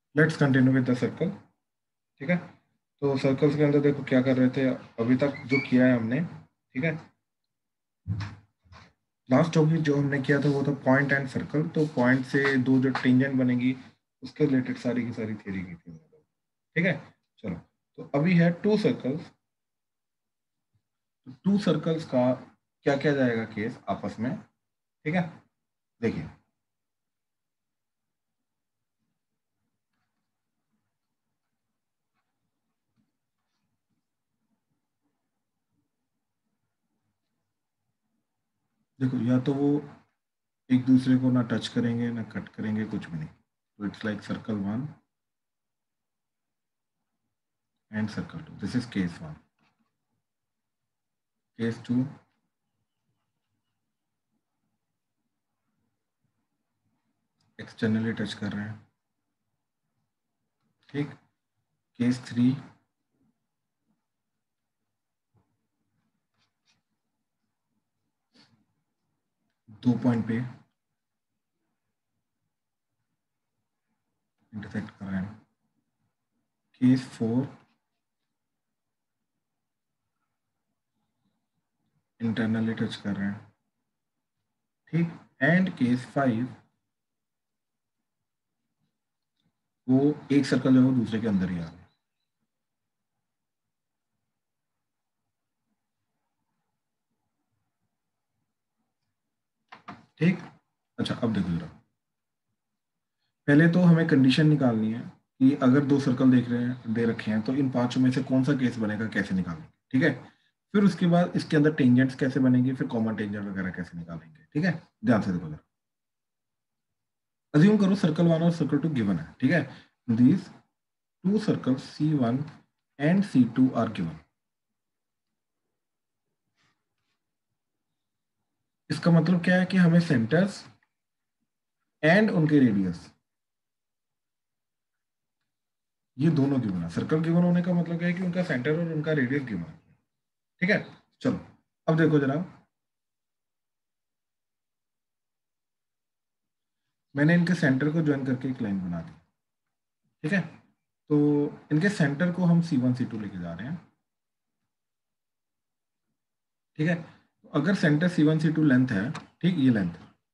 Let's continue with the circle. ठीक है, तो सर्कल्स के अंदर देखो क्या कर रहे थे अभी तक जो किया है हमने। ठीक है, लास्ट टॉपिक जो हमने किया था वो था पॉइंट एंड सर्कल। तो पॉइंट से दो जो टेंजेंट बनेगी उसके रिलेटेड सारी की सारी थ्योरी की थी। ठीक है, चलो, तो अभी है टू सर्कल्स। टू सर्कल्स का क्या क्या जाएगा केस आपस में। ठीक है, देखिए, देखो या तो वो एक दूसरे को ना टच करेंगे ना कट करेंगे, कुछ भी नहीं। तो it's like circle one and circle two, this is case one. Case two, externally touch कर रहे हैं। ठीक, केस थ्री, दो पॉइंट पे इंटरसेक्ट कर रहे हैं। केस फोर, इंटरनली टच कर रहे हैं। ठीक, एंड केस फाइव, वो एक सर्कल जो है वो दूसरे के अंदर ही आ रहा है। ठीक, अच्छा अब देखो जरा, पहले तो हमें कंडीशन निकालनी है कि अगर दो सर्कल देख रहे हैं दे रखे हैं तो इन पांचों में से कौन सा केस बनेगा, कैसे निकालेंगे। ठीक है, फिर उसके बाद इसके अंदर टेंजेंट्स कैसे बनेंगे, फिर कॉमन टेंजेंट वगैरह कैसे निकालेंगे। ठीक है, ध्यान से देखो जरा, अज्यूम करो सर्कल वन और सर्कल टू गिवन है। ठीक है, these two circles C one and C two are given. इसका मतलब क्या है कि हमें सेंटर्स एंड उनके रेडियस ये दोनों गिवन है। सर्कल गिवन होने का मतलब क्या है कि उनका सेंटर और उनका रेडियस गिवन है। ठीक है, चलो अब देखो जरा, मैंने इनके सेंटर को ज्वाइन करके एक लाइन बना दी। ठीक है, तो इनके सेंटर को हम C1 C2 लेके जा रहे हैं। ठीक है, तो अगर सेंटर C1 C2 लेंथ है, ठीक ये लेंथ,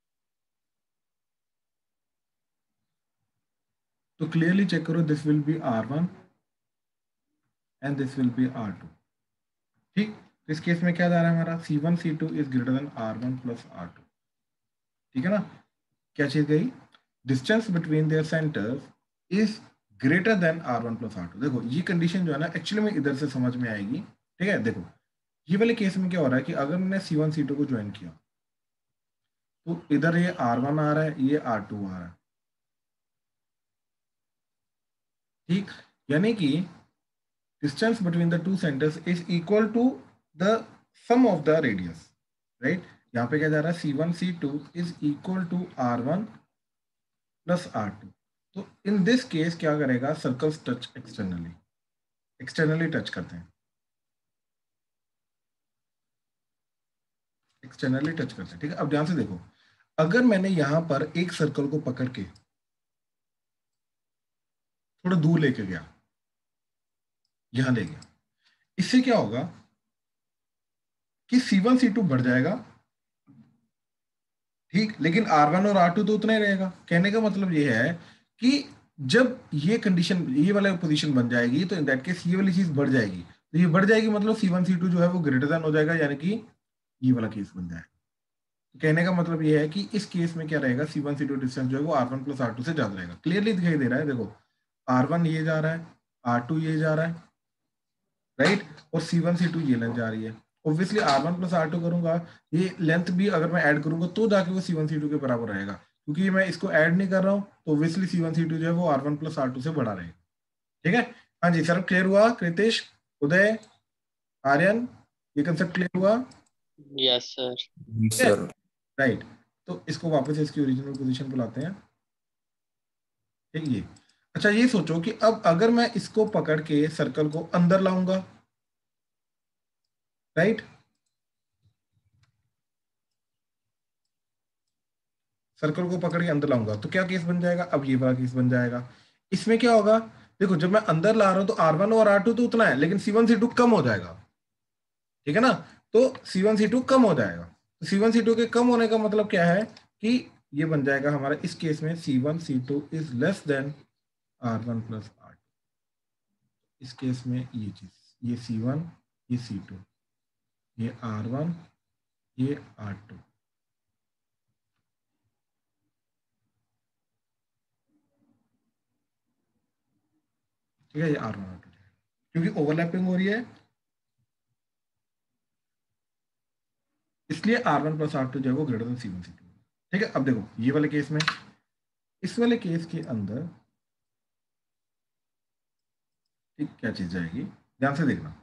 तो क्लियरली चेक करो, this will be R1 and this will be R2। ठीक, तो इस केस में क्या जा रहा है हमारा, C1 C2 is greater than R1 plus R2। ठीक है ना, क्या चीज गई, distance between their centres is greater than R1 plus R2। देखो ये कंडीशन जो है ना एक्चुअली में इधर से समझ में आएगी। ठीक है, देखो ये वाले केस में क्या हो रहा है कि अगर मैंने C1 C2 को ज्वाइन किया तो इधर ये R1 आ रहा है, ये R2 आ रहा है। ठीक, यानी कि distance between the two centres is equal to the sum of the radius. Right, यहाँ पे क्या जा रहा है, C1 C2 is equal to R1 plus R2। तो इन दिस केस क्या करेगा, circles touch externally, externally touch करते हैं, एक्सटर्नली टच करते हैं। ठीक है, अब ध्यान से देखो, अगर मैंने यहां पर एक सर्कल को पकड़ के थोड़ा दूर लेके गया, यहां ले गया, इससे क्या होगा कि C1 C2 बढ़ जाएगा। ठीक, लेकिन R1 और R2 तो उतना ही रहेगा। कहने का मतलब ये है कि जब ये कंडीशन, ये वाला पोजीशन बन जाएगी तो इन दैट केस ये वाली चीज बढ़ जाएगी। तो ये बढ़ जाएगी मतलब C1 C2 जो है वो ग्रेटर देन हो जाएगा, यानी कि ये वाला केस बन जाएगा। तो कहने का मतलब ये है कि इस केस में क्या रहेगा, C1 C2 डिस्टेंस जो है वो R1 प्लस R2 से ज्यादा रहेगा। क्लियरली दिखाई दे रहा है, देखो R1 ये जा रहा है, R2 ये जा रहा है, राइट, और C1 C2 ये लेंथ जा रही है। ऑब्वियसली R1 प्लस R2 करूंगा, ये लेंथ भी अगर मैं ऐड करूंगा तो जाके वो C1 C2 के बराबर रहेगा। क्योंकि मैं इसको ऐड नहीं कर रहा हूँ तो ऑब्वियसली C1 C2 जो है वो R1 प्लस R2 से बड़ा रहेगा। ठीक है, हाँ जी सर, क्लियर हुआ, कृतिश, उदय, आर्यन, ये कंसेप्ट क्लियर हुआ। Yes sir. ठीक है, सर। राइट, तो इसको वापस इसकी ओरिजिनल पोजीशन पे लाते हैं। ठीक, ये, अच्छा ये सोचो कि अब अगर मैं इसको पकड़ के सर्कल को अंदर लाऊंगा, राइट, सर्कल को पकड़ के अंदर लाऊंगा तो क्या केस बन जाएगा, अब ये वाला केस बन जाएगा। इसमें क्या होगा, देखो जब मैं अंदर ला रहा हूं तो R1 और R2 तो उतना है, लेकिन C1 C2 कम हो जाएगा, ठीक है ना। तो C1 C2 कम हो जाएगा, तो C1 C2 के कम होने का मतलब क्या है कि ये बन जाएगा हमारा इस केस में C1 C2 is less than R1 plus R2। इस केस में ये चीज, ये C1, ये C2, ये R1, ये R2, ठीक है, ये R1 R2, क्योंकि ओवरलैपिंग हो रही है, इसलिए R1 प्लस R2 जो है वो ग्रेटर देन C1 C2। ठीक है, अब देखो ये वाले केस में, इस वाले केस के अंदर ठीक क्या चीज जाएगी, ध्यान से देखना।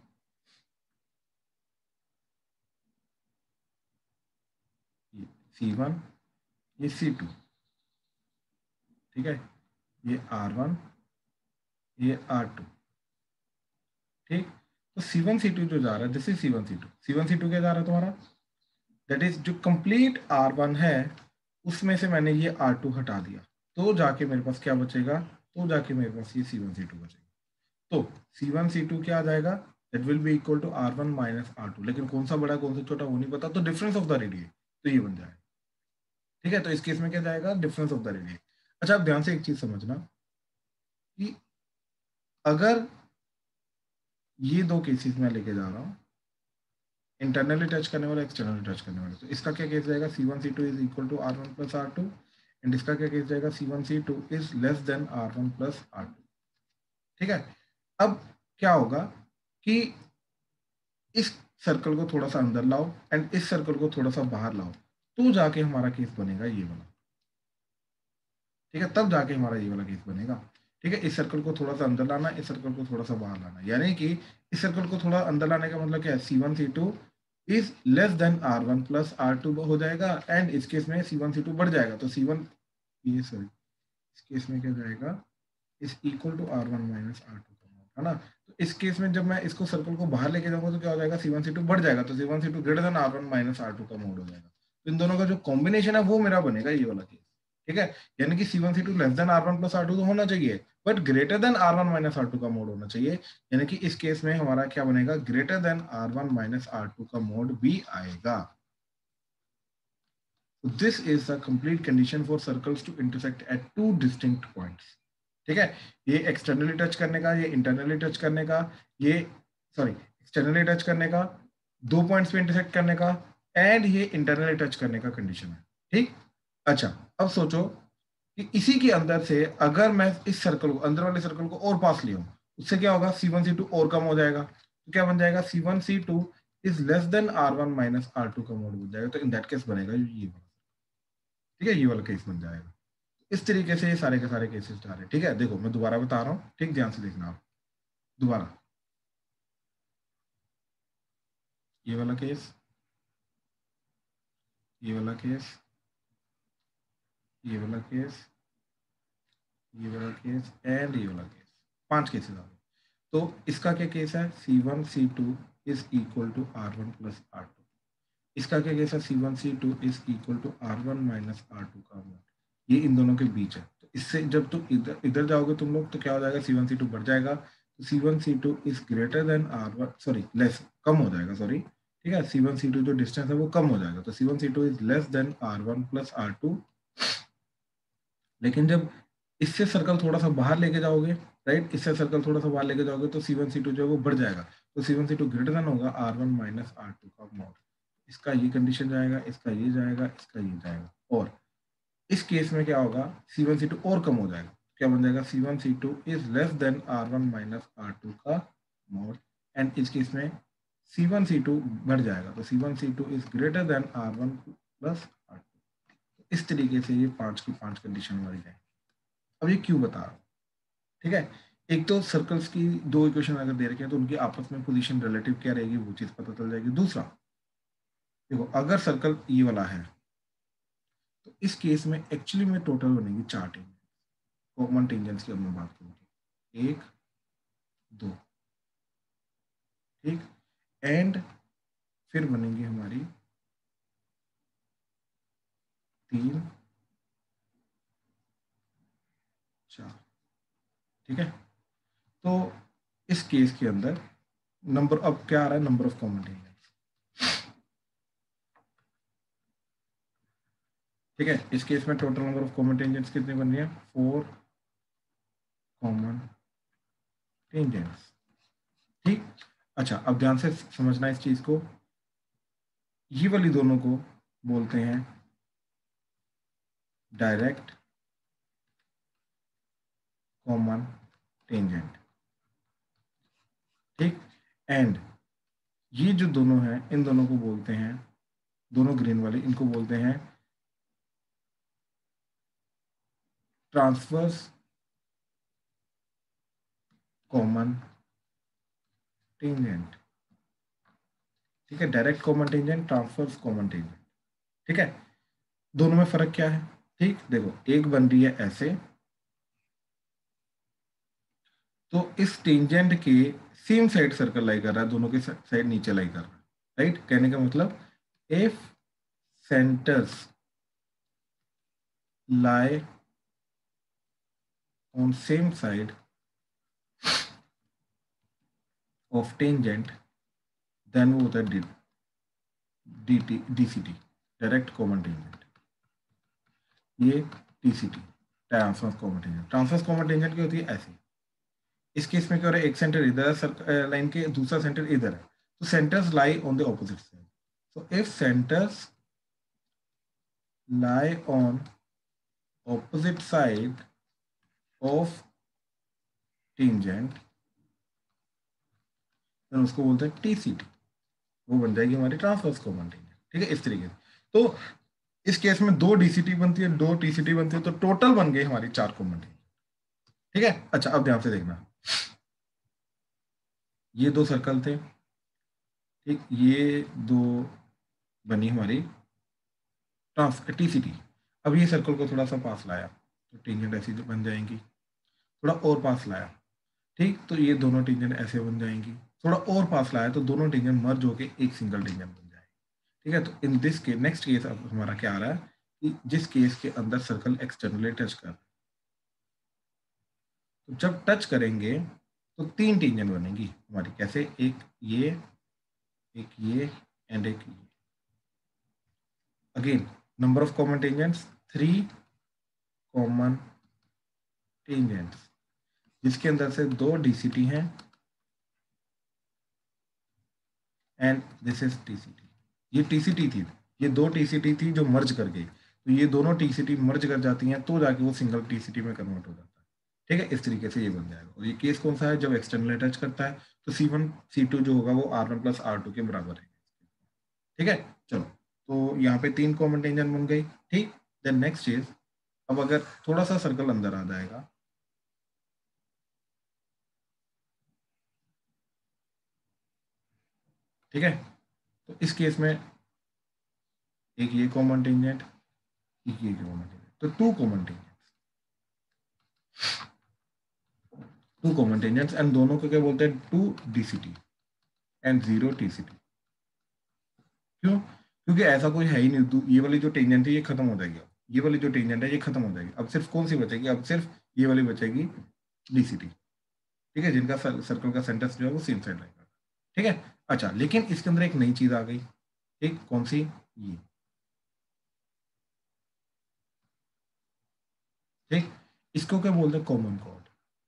ये C1, ये C2, ठीक है, ये R1, ये R2, ठीक। तो C1 C2 जो जा रहा है, this is C1 C2, C1 C2 क्या जा रहा है तुम्हारा, दैट इज जो कंप्लीट R1 है उसमें से मैंने ये R2 हटा दिया, तो जाके मेरे पास क्या बचेगा, तो जाके मेरे पास ये C1 C2 बचेगा। तो C1 C2 क्या आ जाएगा, that will be equal to R1 minus R2, लेकिन कौन सा बड़ा कौन सा छोटा वो नहीं पता, तो डिफरेंस ऑफ द रेडियस, तो ये बन जाएगा। ठीक है, तो इस केस में क्या जाएगा, डिफरेंस ऑफ द रेडियस। अच्छा, आप ध्यान से एक चीज समझना कि अगर ये दो केसेस मैं लेके जा रहा हूँ, इंटरनली टच करने वाला, एक्सटर्नली टच करने वाला, तो इसका क्या केस जाएगा, C1 C2 is equal to R1 plus R2, and इसका क्या केस जाएगा, C1 C2 is less than R1 plus R2। ठीक है, अब क्या होगा कि इस सर्कल को थोड़ा सा अंदर लाओ एंड इस सर्कल को थोड़ा सा बाहर लाओ, तो जाके हमारा केस बनेगा ये वाला। ठीक है, तब जाके हमारा ये वाला केस बनेगा। ठीक है, इस सर्कल को थोड़ा सा अंदर लाना, इस सर्कल को थोड़ा सा बाहर लाना, यानी कि इस सर्कल को थोड़ा अंदर लाने का मतलब क्या है, C1 C2 is less than R1 plus R2 हो जाएगा, एंड इस केस में C1 C2 बढ़ जाएगा, तो C1, ये सॉरी, इस केस में क्या जाएगा, is equal to R1 minus R2 है ना। तो इस केस में जब मैं इसको सर्कल को बाहर लेके जाऊंगा तो क्या हो जाएगा, C1 C2 बढ़ जाएगा, तो C1 C2 greater than R1 minus R2 का मोड हो जाएगा, तो इन दोनों का जो कॉम्बिनेशन है वो मेरा बनेगा ये वाला केस। ठीक है, यानी कि C1 C2 less than R1 plus R2 तो होना चाहिए, but greater than R1 minus R2 का मोड होना चाहिए, यानी कि इस केस में हमारा क्या बनेगा, greater than R1 minus R2 का मोड भी आएगा। This is the complete condition for circles to intersect at two distinct points. ठीक है, ये एक्सटर्नली टच करने का, ये इंटरनली टच करने का, ये सॉरी एक्सटर्नली टच करने का, दो पॉइंट्स पे इंटरसेक्ट करने का, एंड ये इंटरनली टच करने का कंडीशन है। ठीक, अच्छा, अब सोचो कि इसी के अंदर से अगर मैं इस सर्कल को, अंदर वाले सर्कल को और पास ले आऊं, उससे क्या होगा, C1 C2 और कम हो जाएगा, तो क्या बन जाएगा, C1 C2 is less than R1 minus R2 का मोड बन जाएगा, तो इन दैट केस बनेगा ये वाला। ठीक है, ये वाला केस बन जाएगा। इस तरीके से ये सारे के सारे केसेस जा रहे हैं। ठीक है, देखो मैं दोबारा बता रहा हूँ, ठीक ध्यान से देखना आप, दोबारा ये वाला केस, ये वाला केस, ये वाला केस, ये वाला केस एंड ये वाला केस, पांच केसेस आ गए। तो इसका क्या केस है, C1 C2 is equal to R1 plus R2। इसका क्या केस है, C1 C2 is equal to R1 minus R2 का मोड, ये इन दोनों के बीच है। तो इससे जब तुम इधर इधर जाओगे तुम लोग, तो क्या हो जाएगा, C1 C2 बढ़ जाएगा, तो C1 C2 is greater than R1, sorry less, कम हो जाएगा, सॉरी। ठीक है, C1 C2 जो डिस्टेंस है वो कम हो जाएगा, तो C1 C2 is less than R1 plus R2। लेकिन जब इससे सर्कल थोड़ा सा बाहर लेके जाओगे, राइट, इससे सर्कल थोड़ा सा बाहर लेके जाओगे, तो C1 C2 जो है वो बढ़ जाएगा, तो C1 C2 ग्रेटर देन होगा R1 माइनस R2 का मोड। इसका ये कंडीशन जाएगा, इसका ये जाएगा, इसका ये जाएगा, और इस केस में क्या होगा, C1 C2 और कम हो जाएगा, क्या बन जाएगा, C1 C2 is less than R1 minus R2 का मोड, एंड इस केस में C1 C2 बढ़ जाएगा, तो C1 C2 is greater than R1 plus R2। इस तरीके से ये पांच की पांच कंडीशन हमारी जाएगी। अब ये क्यों बता रहा हूँ, ठीक है, एक तो सर्कल्स की दो इक्वेशन अगर दे रखे हैं तो उनकी आपस में पोजीशन रिलेटिव क्या रहेगी वो चीज पता चल जाएगी। दूसरा, देखो अगर सर्कल ये वाला है तो इस केस में एक्चुअली में टोटल बनेगी चार टेंजेंट, कॉमन टेंजेंट्स की अब मैं बात करूंगी, एक, दो, ठीक, एंड फिर बनेंगी हमारी तीन, चार। ठीक है, तो इस केस के अंदर नंबर अब क्या आ रहा है, नंबर ऑफ कॉमन टेंजेंट। ठीक है, इस केस में total number of common tangents कितने बन रही है, 4 कॉमन टेंजेंट्स। ठीक, अच्छा अब ध्यान से समझना इस चीज को, ये वाली दोनों को बोलते हैं डायरेक्ट कॉमन टेंजेंट। ठीक, एंड ये जो दोनों हैं इन दोनों को बोलते हैं, दोनों ग्रीन वाले इनको बोलते हैं ट्रांसवर्स कॉमन टेंजेंट। ठीक है, direct common tangent, transverse common tangent. ठीक है, दोनों में फर्क क्या है। ठीक, देखो एक बन रही है ऐसे, तो इस टेंजेंट के सेम साइड सर्कल लाई कर रहा है, दोनों के साइड नीचे लाई कर रहा है। राइट, कहने का मतलब if centres lie on same side of tangent, then वो होता है DCT, डायरेक्ट कॉमन टेंजेंट। ये TCT, transverse common tangent. Transverse common tangent की होती है ऐसी, इस केस में क्या हो रहा है, एक सेंटर इधर है लाइन के, दूसरा सेंटर इधर है, तो centres lie on the opposite side. So if centres lie on opposite side of tangent, then उसको बोलते हैं TCT। वो बन जाएगी हमारी ट्रांसवर्स कॉमन टेंजेंट। ठीक है, इस तरीके से। तो इस केस में 2 DCT बनती है, 2 TCT बनती है, तो टोटल बन गई हमारी 4 कॉमन टेंजेंट। ठीक है, अच्छा अब ध्यान से देखना, ये 2 सर्कल थे। ठीक, ये 2 बनी हमारी ट्रांस TCT। अब ये सर्कल को थोड़ा सा पास लाया तो टेंजेंट ऐसी बन जाएंगी, थोड़ा और पास लाया, ठीक, तो ये दोनों टेंजेंट ऐसे बन जाएंगी, थोड़ा और पास लाया तो दोनों टेंजेंट मर्ज होके एक सिंगल टेंजेंट बन जाएगी। ठीक है, तो इन दिस के नेक्स्ट केस अब हमारा क्या आ रहा है कि जिस केस के अंदर सर्कल एक्सटर्नली टच कर, तो जब टच करेंगे तो 3 टेंजेंट बनेंगी हमारी, कैसे, एक ये एंड एक ये। Again number of common tangents 3 common tangents, जिसके अंदर से 2 DCT हैं एंड दिस इज TCT। ये TCT थी, ये 2 TCT थी जो मर्ज कर गई, तो ये दोनों TCT मर्ज कर जाती हैं तो जाके वो सिंगल TCT में कन्वर्ट हो जाता है। ठीक है, इस तरीके से ये बन जाएगा। और ये केस कौन सा है, जब एक्सटर्नल टच करता है, तो C1 C2 जो होगा वो R1 प्लस R2 के बराबर है। ठीक है, चलो, तो यहाँ पे 3 कॉमन टेंजेंट बन गई। ठीक, देन नेक्स्ट इज, अब अगर थोड़ा सा सर्कल अंदर आ जाएगा, ठीक है, तो इस केस में एक ये कॉमन टेंजेंट, एक ये कॉमन टेंजेंट, तो 2 common tangent, 2 common tangents, and दोनों को क्या बोलते हैं, 2 DCT एंड 0 TCT। क्यों, क्योंकि ऐसा कोई है ही नहीं, ये वाली जो टेंजेंट है ये खत्म हो जाएगी, ये वाली जो टेंजेंट है ये खत्म हो जाएगी, अब सिर्फ कौन सी बचेगी, अब सिर्फ ये वाली बचेगी DCT। ठीक है, जिनका सर्कल का सेंटर जो है वो सेम साइड रहेगा। ठीक है, अच्छा लेकिन इसके अंदर एक नई चीज आ गई। ठीक, कौन सी, ये। ठीक, इसको क्या बोलते हैं, कॉमन कॉर्ड।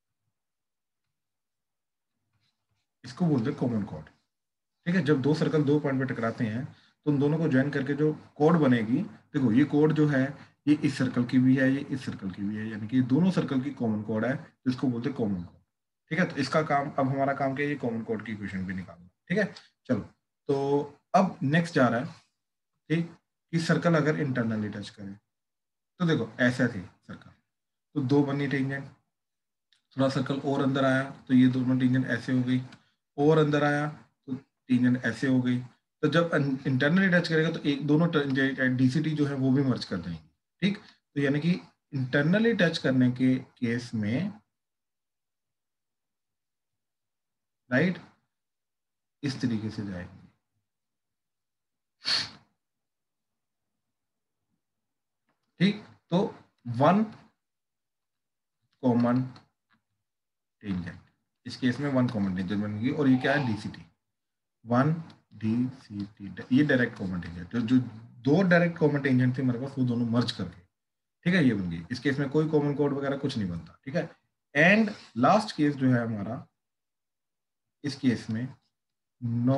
इसको बोलते हैं कॉमन कॉर्ड। ठीक है, जब 2 सर्कल 2 पॉइंट पे टकराते हैं तो उन दोनों को ज्वाइन करके जो कोड बनेगी, देखो ये कोड जो है ये इस सर्कल की भी है, ये इस सर्कल की भी है, यानी कि दोनों सर्कल की कॉमन कोड है, जिसको बोलते हैं कॉमन कोड। ठीक है, तो इसका काम, अब हमारा काम क्या है, ये कॉमन कोड की इक्वेशन भी निकालना। ठीक है, चलो, तो अब नेक्स्ट जा रहा है, ठीक, कि सर्कल अगर इंटरनली टच करे, तो देखो ऐसा थी सर्कल, तो 2 बनी टेंजेंट, थोड़ा सर्कल और अंदर आया तो ये दोनों टेंजेंट ऐसे हो गई, और अंदर आया तो टेंजेंट ऐसे हो गई, तो जब इंटरनली टच करेगा तो एक दोनों DCT जो है वो भी मर्ज कर देंगे। ठीक, तो यानी कि इंटरनली टच करने के केस में, राइट, इस तरीके से जाएंगे। ठीक, तो 1 कॉमन टेंजेंट। इस केस में वन कॉमन टेंजेंट बनेगी और ये क्या है DCT, वन DCT, ये डायरेक्ट कॉमन टेंजेंट। जो दो डायरेक्ट कॉमन टेंजेंट थे मेरे पास वो दोनों मर्ज करके, ठीक है, ये बन गई। इस केस में कोई कॉमन कोड वगैरह कुछ नहीं बनता, ठीक है। एंड लास्ट केस जो है हमारा, इस केस में नो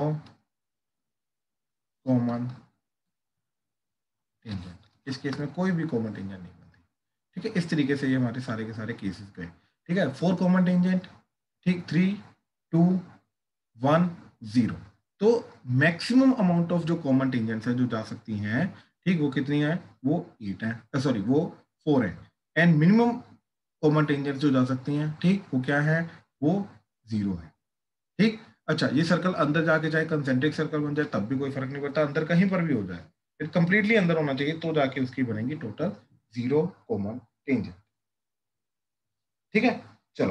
कॉमन टेंजेंट, इस केस में कोई भी कॉमन टेंजेंट नहीं बनती, ठीक है। इस तरीके से ये हमारे सारे के सारे केसेस गए, ठीक है। 4 कॉमन टेंजेंट, ठीक, 3 2 1 0। तो मैक्सिमम अमाउंट ऑफ जो कॉमन टेंजेंट्स है जो जा सकती हैं, ठीक, वो कितनी है, वो 8 है, सॉरी वो 4 है। एंड मिनिमम कॉमन टेंजेंट्स जो जा सकती हैं, ठीक, वो क्या है, वो 0 है, ठीक। अच्छा, ये सर्कल अंदर जाके चाहे कंसेंट्रिक सर्कल बन जाए तब भी कोई फर्क नहीं पड़ता, अंदर कहीं पर भी हो जाए, फिर कंप्लीटली अंदर होना चाहिए तो जाके उसकी बनेगी टोटल 0 कॉमन टेंजेंट, ठीक है। चलो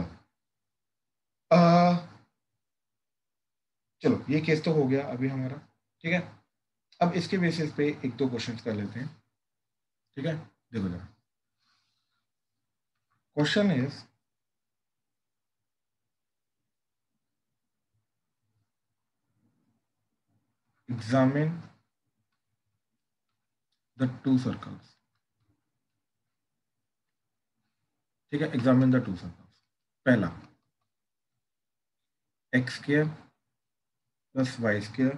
चलो ये केस तो हो गया अभी हमारा, ठीक है। अब इसके बेसिस पे एक दो क्वेश्चंस कर लेते हैं, ठीक है। देखो जरा, question is examine the two circles, ठीक है, एग्जामिन द टू सर्कल्स। पहला x square plus y square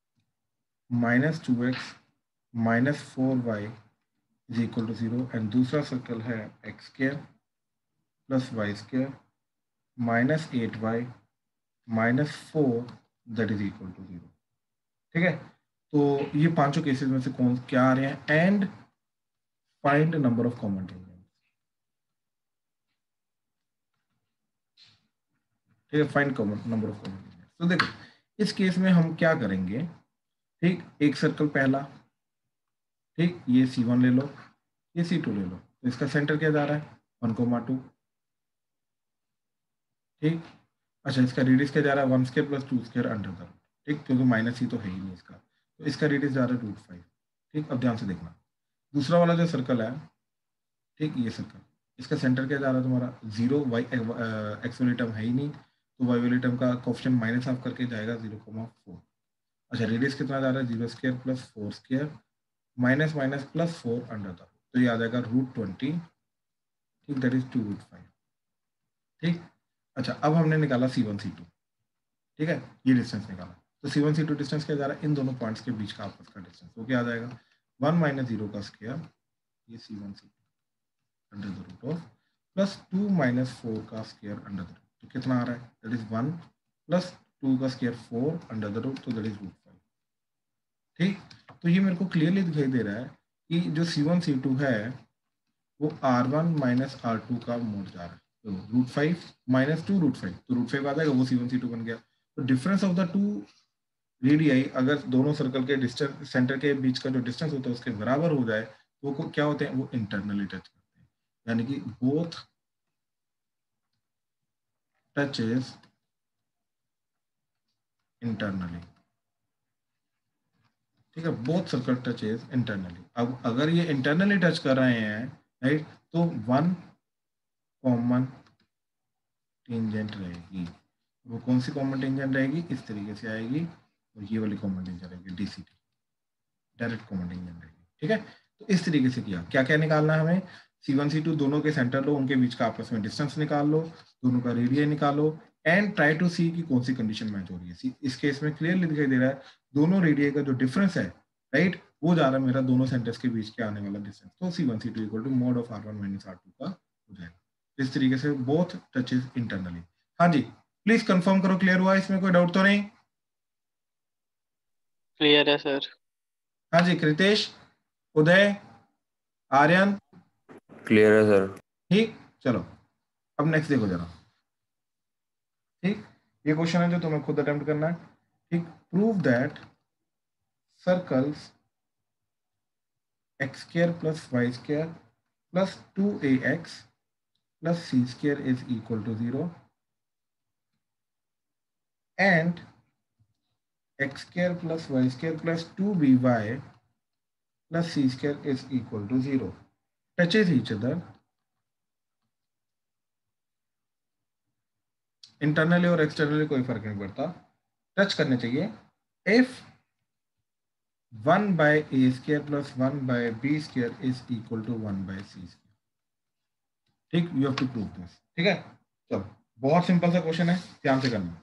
-2x -4y is equal to 0, and दूसरा सर्कल है x square plus y square -8y -4 that is equal to 0, ठीक है। तो ये पांचों केसेस में से कौन क्या आ रहे हैं, and find number of common tangent, ठीक है, find common number of common tangent. तो देखो इस केस में हम क्या करेंगे, ठीक, एक सर्कल पहला, ठीक, ये C1 ले लो, ये C2 ले लो, तो इसका सेंटर क्या जा रहा है 1,2, ठीक। अच्छा, इसका रेडियस क्या जा रहा है 1 square plus 2 square under the root, ठीक, क्योंकि माइनस ही तो है ही नहीं इसका, तो इसका रेडियस जा रहा है √5, ठीक। अब ध्यान से देखना, दूसरा वाला जो सर्कल है, ठीक, ये सर्कल, इसका सेंटर क्या जा रहा है तुम्हारा 0, वाई एक्स वाली टर्म है ही नहीं, तो वाई वाली टर्म का कोएफिशिएंट माइनस ऑफ करके जाएगा 0,4। अच्छा, रेडियस कितना जा रहा है 0 square plus 4 square minus minus plus 4 under the, तो ये आ जाएगा √20, ठीक, दैट इज 2√5, ठीक। अच्छा, अब हमने निकाला C1 C2, ठीक है, ये डिस्टेंस निकाला, तो C1 C2 डिस्टेंस क्या जा रहा है, इन दोनों पॉइंट्स के बीच का आपस का डिस्टेंस, तो क्या आ जाएगा 1 - 0 का स्क्वायर, ये C1 C2 under the root of plus 2 - 4 का स्क्वायर अंडर द रूट, तो कितना आ रहा है, दैट इज 1 प्लस 2 का स्क्वायर 4 अंडर द रूट, तो दैट इज √5, ठीक। तो ये मेरे को क्लियरली दिखाई दे रहा है कि जो C1 C2 है वो R1 - R2 का मोड जा रहा है, तो √5 - 2 √5, तो √5 आ जाएगा, वो C1 C2 बन गया। तो difference of the two radii अगर दोनों सर्कल के डिस्टेंस सेंटर के बीच का जो डिस्टेंस होता है उसके बराबर हो जाए तो वो क्या होते हैं, वो इंटरनली टच करते हैं, यानी कि बोथ टचेस इंटरनली, ठीक है, बोथ सर्कल टचेस इंटरनली। अब अगर ये इंटरनली टच कर रहे हैं, राइट, तो वन कॉमन टेंजेंट रहेगी, वो कौन सी कॉमन टेंजेंट रहेगी, इस तरीके से आएगी, और ये वाली कॉमन टेंजेंट रहेगी DCT, डायरेक्ट कॉमन टेंजेंट रहेगी, ठीक है। तो इस तरीके से किया, क्या क्या निकालना है हमें, C1 C2 दोनों के सेंटर लो, उनके बीच का आपस में डिस्टेंस निकाल लो, दोनों का रेडियस निकालो, एंड ट्राई टू सी कि कौन सी कंडीशन मैच हो रही है। इस केस में क्लियरली दिखाई दे रहा है दोनों रेडियस का जो डिफरेंस है, राइट, वो जा रहा है मेरा दोनों सेंटर्स के बीच के आने वाला डिस्टेंस, तो C1 C2 equal to mod of R1 - R2 का हो जाएगा। इस तरीके से बोथ टचेस इंटरनली। हाँ जी, प्लीज कंफर्म करो क्लियर हुआ, इसमें कोई डाउट तो नहीं। क्लियर है सर। हाँ जी, कृतेश, उदय, आर्यन, क्लियर है सर। ठीक। चलो अब नेक्स्ट देखो जरा, ठीक, ये क्वेश्चन है जो तुम्हें खुद अटेम्प्ट करना है, ठीक। Prove that circles x square plus y square plus 2ax plus c square is equal to 0 and x square plus y square plus 2by plus c square is equal to 0 touches each other internally और externally कोई फर्क नहीं पड़ता, touch करने चाहिए। If 1/a² + 1/b² is equal to 1/c²। ठीक, you have to prove this. ठीक है, चलो बहुत सिंपल सा क्वेश्चन है, ध्यान से करना।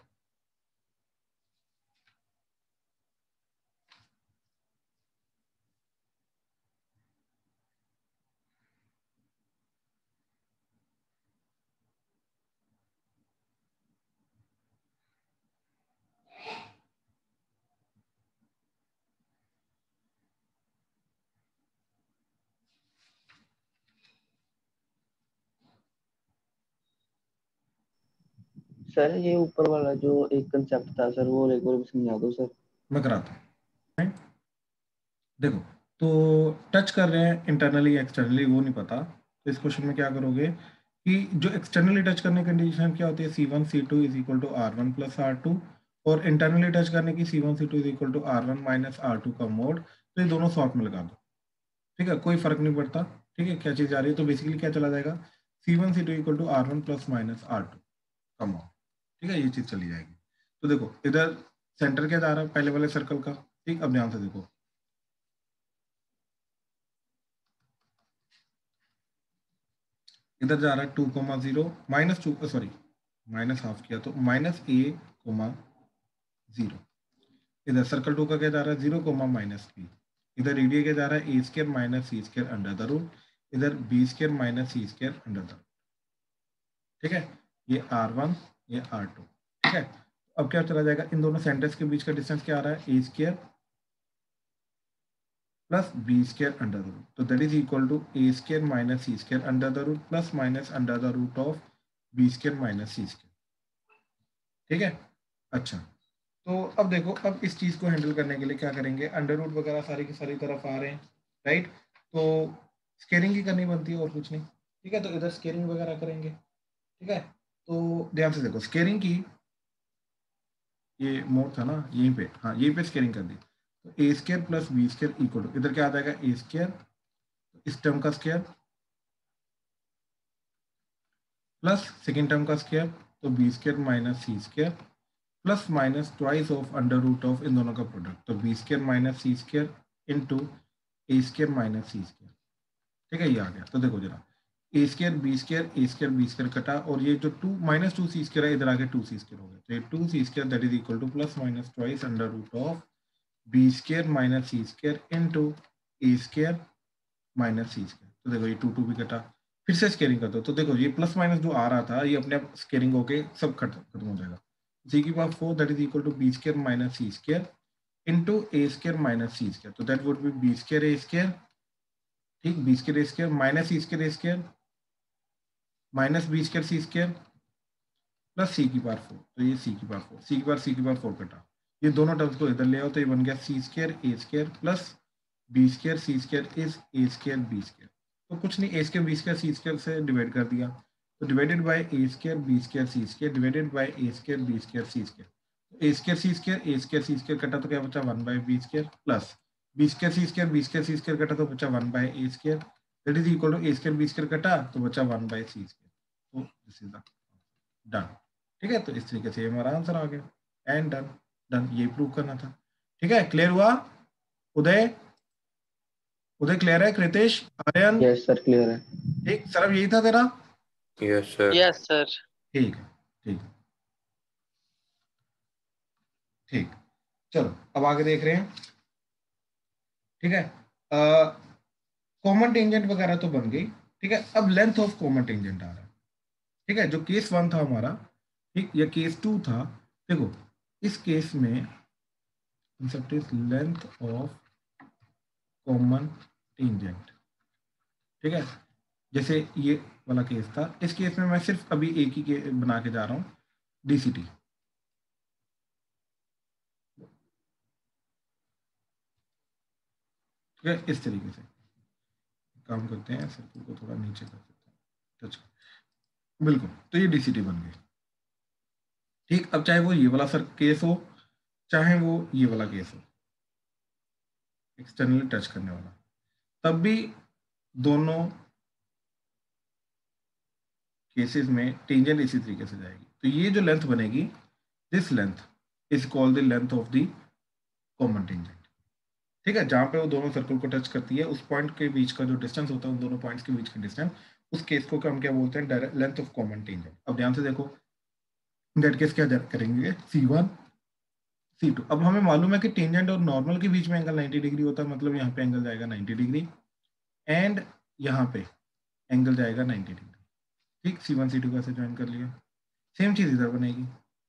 सर ये ऊपर वाला जो एक कंसेप्ट था सर, वो एक बार समझा दो सर। मैं कराता हूँ। देखो, तो टच कर रहे हैं इंटरनली एक्सटर्नली वो नहीं पता, तो इस क्वेश्चन में क्या करोगे कि जो एक्सटर्नली टच करने की कंडीशन क्या होती है, C1 C2 is equal to R1 + R2, और इंटरनली टच करने की C1 C2 is equal to R1 - R2 का मोड, तो ये दोनों शॉर्ट में लगा दो। ठीक है, कोई फर्क नहीं पड़ता। ठीक है, क्या चीज आ रही है, तो बेसिकली क्या चला जाएगा, C1 C2 equal to R1 ± R2 का मोड। ठीक है, ये चीज चली जाएगी। तो देखो इधर सेंटर क्या जा रहा है पहले वाले सर्कल का। ठीक, अब ध्यान से देखो, इधर जा रहा है 2,0 -2, सॉरी माइनस हाफ किया तो -a,0। इधर सर्कल 2 का क्या जा रहा है 0, -b। इधर रेडियस क्या जा रहा है a² - c² under the root, इधर b² - c² under the root. ठीक है, ये R1, ये R2। ठीक है, अब क्या चला जाएगा, इन दोनों सेंटर्स के बीच का डिस्टेंस क्या आ रहा है, a² + b² under the root, तो that is equal to a² - c² under the root plus minus under the root of b² - c²। ठीक है, अच्छा, तो अब देखो, अब इस चीज को हैंडल करने के लिए क्या करेंगे, अंडर रूट वगैरह सारी की सारी तरफ आ रहे हैं, राइट, तो स्केलिंग ही करनी बनती है और कुछ नहीं। ठीक है, तो इधर स्केलिंग वगैरह करेंगे। ठीक है, तो ध्यान से देखो, स्केलिंग की, ये मोड था ना यहीं पे, हाँ यहीं पे स्केलिंग कर दी, तो a² + b² इक्वल टू, इधर क्या आ जाएगा a², इस टर्म का स्क्वायर प्लस सेकेंड टर्म का स्क्वायर, तो b² - c² plus minus twice of under root of इन दोनों का प्रोडक्ट, तो b² - c² into a² - c²। ठीक है, ये आ गया। तो देखो जरा, a² b² कटा, और ये जो -2c² है इधर आके 2c² हो गया, तो ये 2c² that is equal to plus minus twice under root of b² - c² into a² - c²। तो देखो ये 2 भी कटा, फिर से स्केलिंग कर दो, तो देखो ये प्लस माइनस जो आ रहा था ये अपने आप स्केलिंग होके सब खत्म हो जाएगा। c⁴ that is equal to b² - c² into a² - c², तो that would be b² a², ठीक, b² a² minus c² a² minus b² c² plus c⁴, तो ये c⁴ कटा, ये दोनों टर्म्स को इधर ले आओ, तो ये बन गया c² a² plus b² c² is a² b²। तो कुछ नहीं, a² b² c² से डिवाइड कर दिया, तो divided by a² b² c² divided by a² b² c², a² c² कटा तो क्या बचा 1/b² प्लस b² c² कटा तो बचा 1/a², that is equal to a² b² कटा तो बचा 1/c²। तो दिस इज द डन। ठीक है, तो इस तरीके से हमारा आंसर आ गया, एंड डन। डन, ये प्रूव करना था। ठीक है, क्लियर हुआ? उदय, उदय क्लियर है? Kritesh, Aryan, yes sir, clear है। ठीक, सरब यही था तेरा? Yes sir. Yes sir. ठीक है, ठीक है, ठीक, चलो अब आगे देख रहे हैं। ठीक है, कॉमन टेंजेंट वगैरह तो बन गई। ठीक है, अब लेंथ ऑफ कॉमन टेंजेंट आ रहा है। ठीक है, जो केस 1 था हमारा, ठीक, या केस 2 था, देखो इस केस में concept is length of common tangent. ठीक है, जैसे ये वाला केस था, इस केस में मैं सिर्फ अभी एक ही बना के जा रहा हूँ, डीसीटी। ठीक है, इस तरीके से काम करते हैं, सर्कल को थोड़ा नीचे कर देते हैं, टच, बिल्कुल, तो ये डीसीटी बन गई। ठीक, अब चाहे वो ये वाला सर केस हो, चाहे वो ये वाला केस हो, एक्सटर्नली टच करने वाला, तब भी दोनों केसेस में टेंजेंट इसी तरीके से जाएगी। तो ये जो लेंथ बनेगी, this length is called the length of the common tangent. ठीक है, जहां पे वो दोनों सर्कल को टच करती है, उस पॉइंट के बीच का जो डिस्टेंस होता है, उन दोनों पॉइंट्स के बीच का डिस्टेंस, उस केस को हम क्या बोलते हैं, लेंथ ऑफ कॉमन टेंजेंट। अब ध्यान से देखो, दैट केस क्या करेंगे, C1 C2। अब हमें मालूम है कि टेंजेंट और नॉर्मल के बीच में एंगल 90 डिग्री होता है, मतलब यहाँ पे एंगल जाएगा 90 डिग्री, एंड यहाँ पे एंगल जाएगा 90 डिग्री। ठीक, C1 C2 कैसे ज्वाइन कर लिया, सेम चीज इधर बनेगी।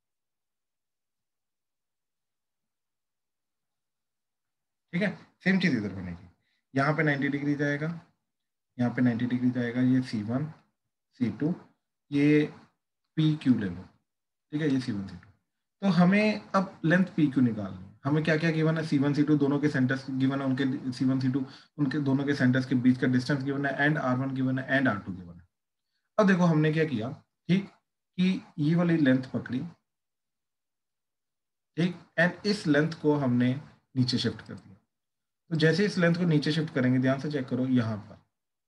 ठीक है, सेम चीज इधर बनेगी, यहाँ पे 90 डिग्री जाएगा, यहाँ पे 90 डिग्री जाएगा, ये C1 C2, ये PQ ले लो। ठीक है, ये C1 C2। तो हमें अब लेंथ PQ निकालनी है। हमें क्या क्या गिवन है, C1 C2 दोनों के सेंटर्स गिवन है, उनके C1 C2 उनके दोनों के सेंटर्स के बीच का डिस्टेंस गिवन है, एंड R1 गिवन है, एंड R2 गिवन है। अब देखो हमने क्या किया, ठीक, कि ये वाली लेंथ पकड़ी, ठीक, एंड इस लेंथ को हमने नीचे शिफ्ट कर दिया। तो जैसे इस लेंथ को नीचे शिफ्ट करेंगे, ध्यान से चेक करो, यहाँ पर,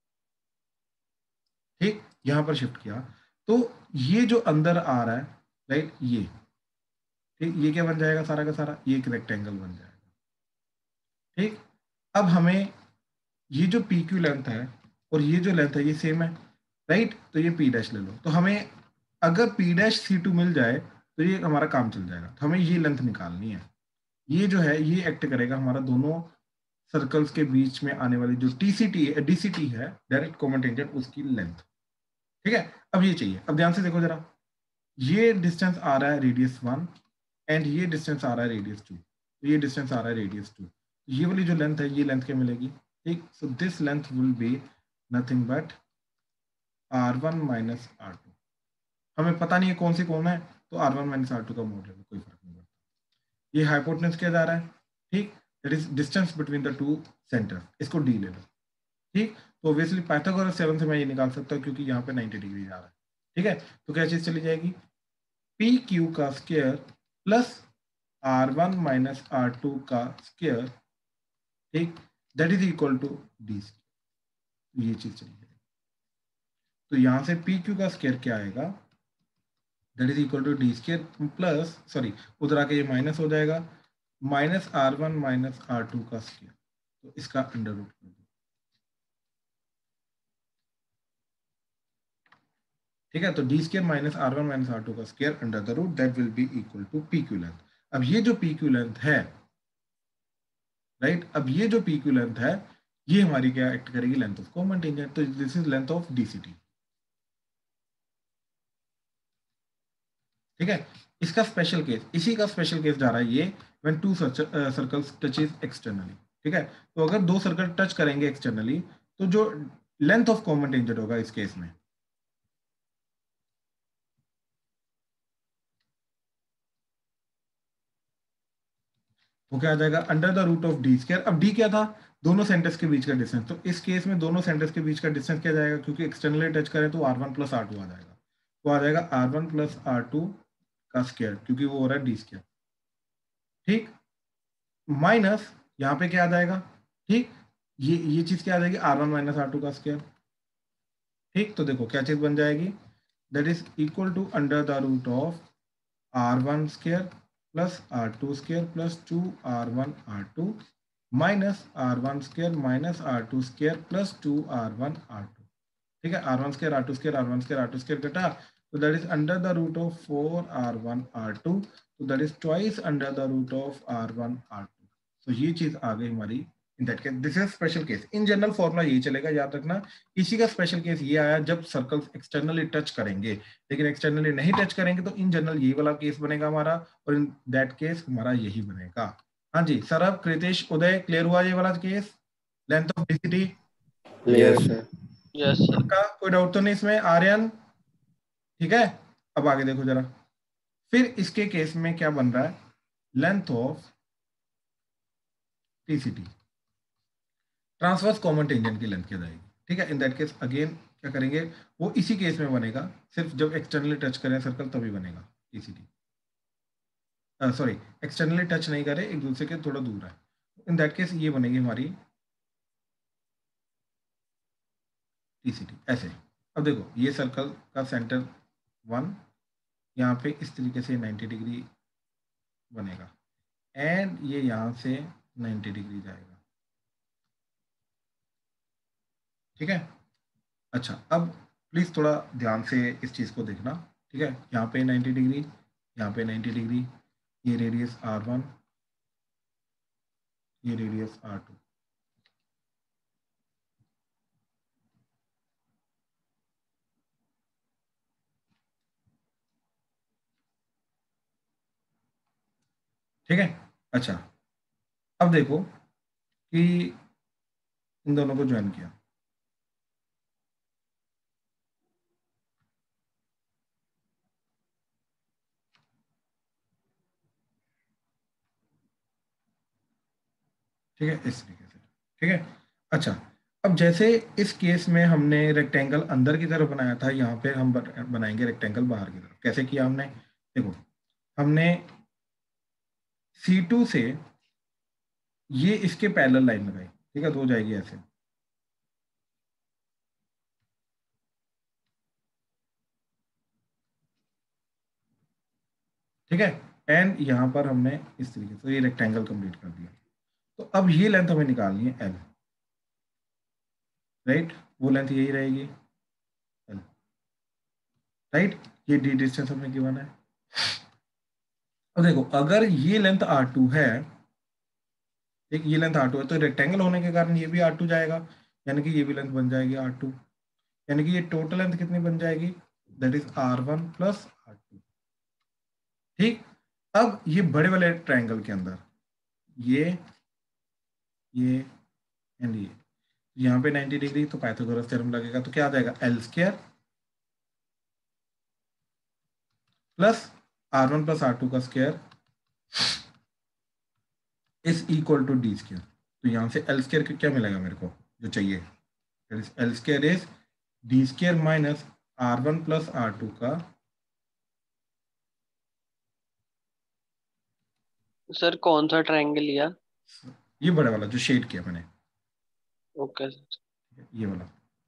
ठीक, यहाँ पर शिफ्ट किया, तो ये जो अंदर आ रहा है, राइट, ये, ठीक, ये क्या बन जाएगा सारा का सारा, ये एक रेक्टेंगल बन जाएगा। ठीक, अब हमें ये जो PQ लेंथ है और ये जो लेंथ है, ये सेम है, राइट, तो ये P डैश ले लो। तो हमें अगर P डैश C2 मिल जाए तो ये हमारा काम चल जाएगा। तो हमें ये लेंथ निकालनी है। ये जो है, ये एक्ट करेगा हमारा दोनों सर्कल्स के बीच में आने वाली जो DCT है, डायरेक्ट कॉमन टेंजेंट, उसकी लेंथ। ठीक है, अब ये चाहिए। अब ध्यान से देखो जरा, ये डिस्टेंस आ रहा है रेडियस 1, एंड ये डिस्टेंस आ रहा है रेडियस 2, तो ये डिस्टेंस आ रहा है रेडियस 2। ये वाली जो लेंथ है, ये लेंथ क्या मिलेगी, ठीक, so this length will be nothing but R1 minus R2। हमें पता नहीं है कौन सी कौन है, तो R1 माइनस R2 का मोड ले लो, कोई फर्क नहीं पड़ता। ये हाइपोटेनस क्या जा रहा है, ठीक, that is distance between the two centre, इसको D ले लो। ठीक, तो ऑब्वियसली पाइथागोरस थ्योरम से मैं ये निकाल सकता हूँ, क्योंकि यहाँ पे 90 डिग्री जा रहा है। ठीक है, तो क्या चीज चली जाएगी, PQ का square plus R1 minus R2 का स्क्वायर, ठीक, that is equal to D। ये चीज चली जाएगी। तो यहां से PQ का स्क्वायर क्या आएगा, that is equal to D square plus, sorry, उधर आके ये माइनस हो जाएगा, माइनस R1 माइनस R2 का स्क्वायर, तो इसका अंडर रूट कर दो। ठीक है, तो D square minus R1 minus R2 का square under the root, that will be equal to PQ length. अब ये जो PQ लेंथ है, राइट, अब ये जो PQ लेंथ है, ये हमारी क्या एक्ट करेगी, लेंथ ऑफ कॉमन टेंजेंट। तो this is length of DCT। ठीक है, इसका स्पेशल केस, इसी का स्पेशल केस जा रहा है ये, when two circles touches externally. ठीक है, तो अगर दो सर्कल टच करेंगे एक्सटर्नली, तो जो लेंथ ऑफ कॉमन टेंजेंट होगा इस केस में, वो क्या आ जाएगा, under the root of D square. अब D क्या था, दोनों सेंटर्स के बीच का डिस्टेंस। तो इस केस में दोनों सेंटर्स के बीच का डिस्टेंस क्या जाएगा, क्योंकि एक्सटर्नली टच करें तो R1 प्लस R2 आ जाएगा, तो आ जाएगा R1 प्लस R2 का स्क्वायर, क्योंकि वो हो रहा है D स्क्वायर। ठीक, माइनस यहाँ पे क्या आ जाएगा, ठीक, ये चीज क्या आ जाएगी, R1 माइनस R2 का स्क्वायर। ठीक, तो देखो क्या चीज बन जाएगी, that is equal to under the root of R1 square plus R2 square plus 2R1 R2 minus R1 square minus R2 square plus 2R1 R2। ठीक है, R1 square R2 square R1 square R2 square कटा, तो that is under the root of 4R1 R2, तो that is twice under the root of R1 R2। तो ये चीज आ गई हमारी in that case. This is special case. In general formula यही चलेगा, याद रखना। इसी का स्पेशल केस ये आया जब सर्कल्स एक्सटर्नली टच करेंगे, लेकिन एक्सटर्नली नहीं टच करेंगे तो इन जनरल ये वाला केस बनेगा हमारा, और इन दैट केस हमारा यही बनेगा। हाँ जी, सरब, कृतेश, उदय, क्लियर हुआ ये वाला case, length of DCT? Clear Yes. Sir. Yes sir. का कोई डाउट तो नहीं इसमें, आर्यन? ठीक है, अब आगे देखो जरा, फिर इसके केस में क्या बन रहा है, length of TCT, transverse common tangent की लेंथ क्या जाएगी। ठीक है, इन दैट केस अगेन क्या करेंगे, वो इसी केस में बनेगा, सिर्फ जब एक्सटर्नली टच करें सर्कल तभी बनेगा TCT। सॉरी, एक्सटर्नली टच नहीं करे, एक दूसरे के थोड़ा दूर है, इन दैट केस ये बनेगी हमारी TCT, ऐसे। अब देखो ये सर्कल का सेंटर 1, यहाँ पे इस तरीके से 90 डिग्री बनेगा एंड ये यहाँ से 90 डिग्री जाएगा, ठीक है। अच्छा अब प्लीज थोड़ा ध्यान से इस चीज को देखना, ठीक है। यहाँ पे 90 डिग्री, यहाँ पे 90 डिग्री, ये रेडियस R1, ये रेडियस R2, ठीक है। अच्छा अब देखो कि इन दोनों को ज्वाइन किया, ठीक है, इस तरीके से, ठीक है। अच्छा अब जैसे इस केस में हमने रेक्टेंगल अंदर की तरफ बनाया था, यहाँ पे हम बनाएंगे रेक्टेंगल बाहर की तरफ। कैसे किया हमने, देखो हमने C2 से ये इसके पैरेलल लाइन लगाई, ठीक है, तो हो जाएगी ऐसे, ठीक है। एंड यहाँ पर हमने इस तरीके से ये रेक्टेंगल कंप्लीट कर दिया। तो अब ये लेंथ हमें निकालनी है L, राइट, वो लेंथ यही रहेगी L, राइट। ये D डिस्टेंस हमें गिवन है। अब देखो अगर ये लेंथ R2 है, एक ये लेंथ R2 है, तो रेक्टेंगल होने के कारण ये भी R2 जाएगा, यानी कि ये भी लेंथ बन जाएगी R2, यानी कि ये टोटल लेंथ कितनी बन जाएगी, that is R1 plus R2, ठीक। अब ये बड़े वाले ट्रायंगल के अंदर ये एंड ये यहाँ पे 90 डिग्री, तो पाइथागोरस थ्योरम लगेगा, तो क्या आ जाएगा L square plus R1 plus R2 का square is equal to D square. तो यहाँ से L स्क्वायर क्या मिलेगा मेरे को जो चाहिए, L square is D square minus R1 plus R2 का, सर कौन सा ट्रायंगल लिया? ये बड़ा वाला जो शेड किया मैंने, ओके ये वाला।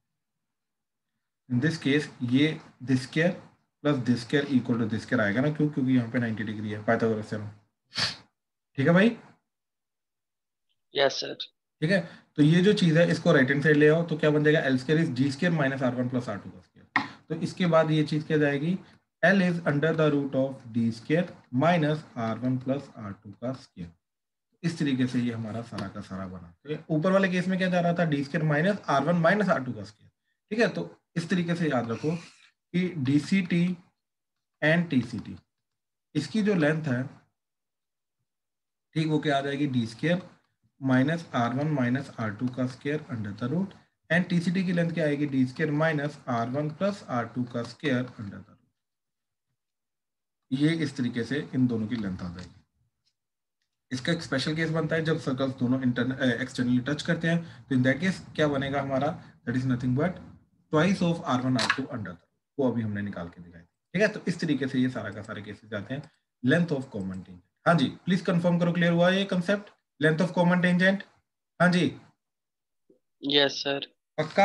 इन दिस केस ये this square plus this square equal to this square आएगा ना, क्यों, क्योंकि यहाँ पे 90 डिग्री है, पाइथागोरस थ्योरम, ठीक है भाई। Yes sir. ठीक है, तो ये जो चीज है इसको राइट हैंड साइड ले आओ, तो क्या बन जाएगा L square is G square minus R1 plus R2 का स्क्वायर। तो इसके बाद ये चीज क्या जाएगी, L is under the root of D square minus R1 plus R2 का स्क्वायर। इस तरीके से ये हमारा सारा का सारा बना। तो ऊपर वाले केस में क्या जा रहा था, D square minus R1 minus R2 का स्क्वायर, ठीक है। तो इस तरीके से याद रखो कि DCT एंड TCT इसकी जो लेंथ है, ठीक, वो क्या आ जाएगी, D square minus R1 minus R2 का square under the root, and TCT की लेंथ क्या आएगी, D square minus R1 plus R2 का स्क्वायर अंडर द रूट। ये इस तरीके से इन दोनों की लेंथ आ जाएगी। इसका एक स्पेशल केस बनता है जब सर्कल्स दोनों एक्सटर्नली टच करते हैं, तो इन दैट केस क्या बनेगा हमारा, that is nothing but twice of R1 R2 under the root, वो अभी हमने निकाल के दिखाई, ठीक है। तो इस तरीके से ये सारा का सारे केसेस जाते हैं लेंथ ऑफ कॉमन टेंजेंट। हाँ जी प्लीज कंफर्म करो, क्लियर हुआ ये concept, length of common tangent? हाँ जी यस सर। पक्का,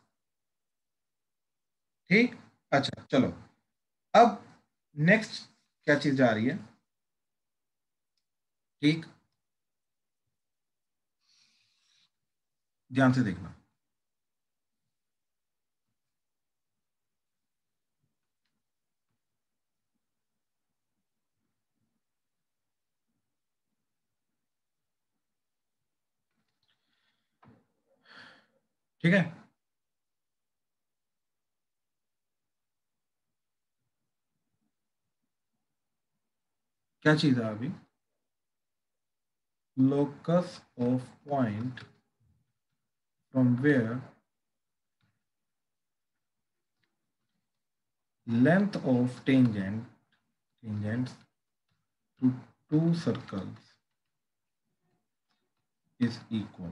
ठीक। अच्छा चलो अब नेक्स्ट क्या चीज जा रही है, ठीक, ध्यान से देखना। ठीक है, क्या चीज है अभी, locus of point from where length of tangents to two circles is equal,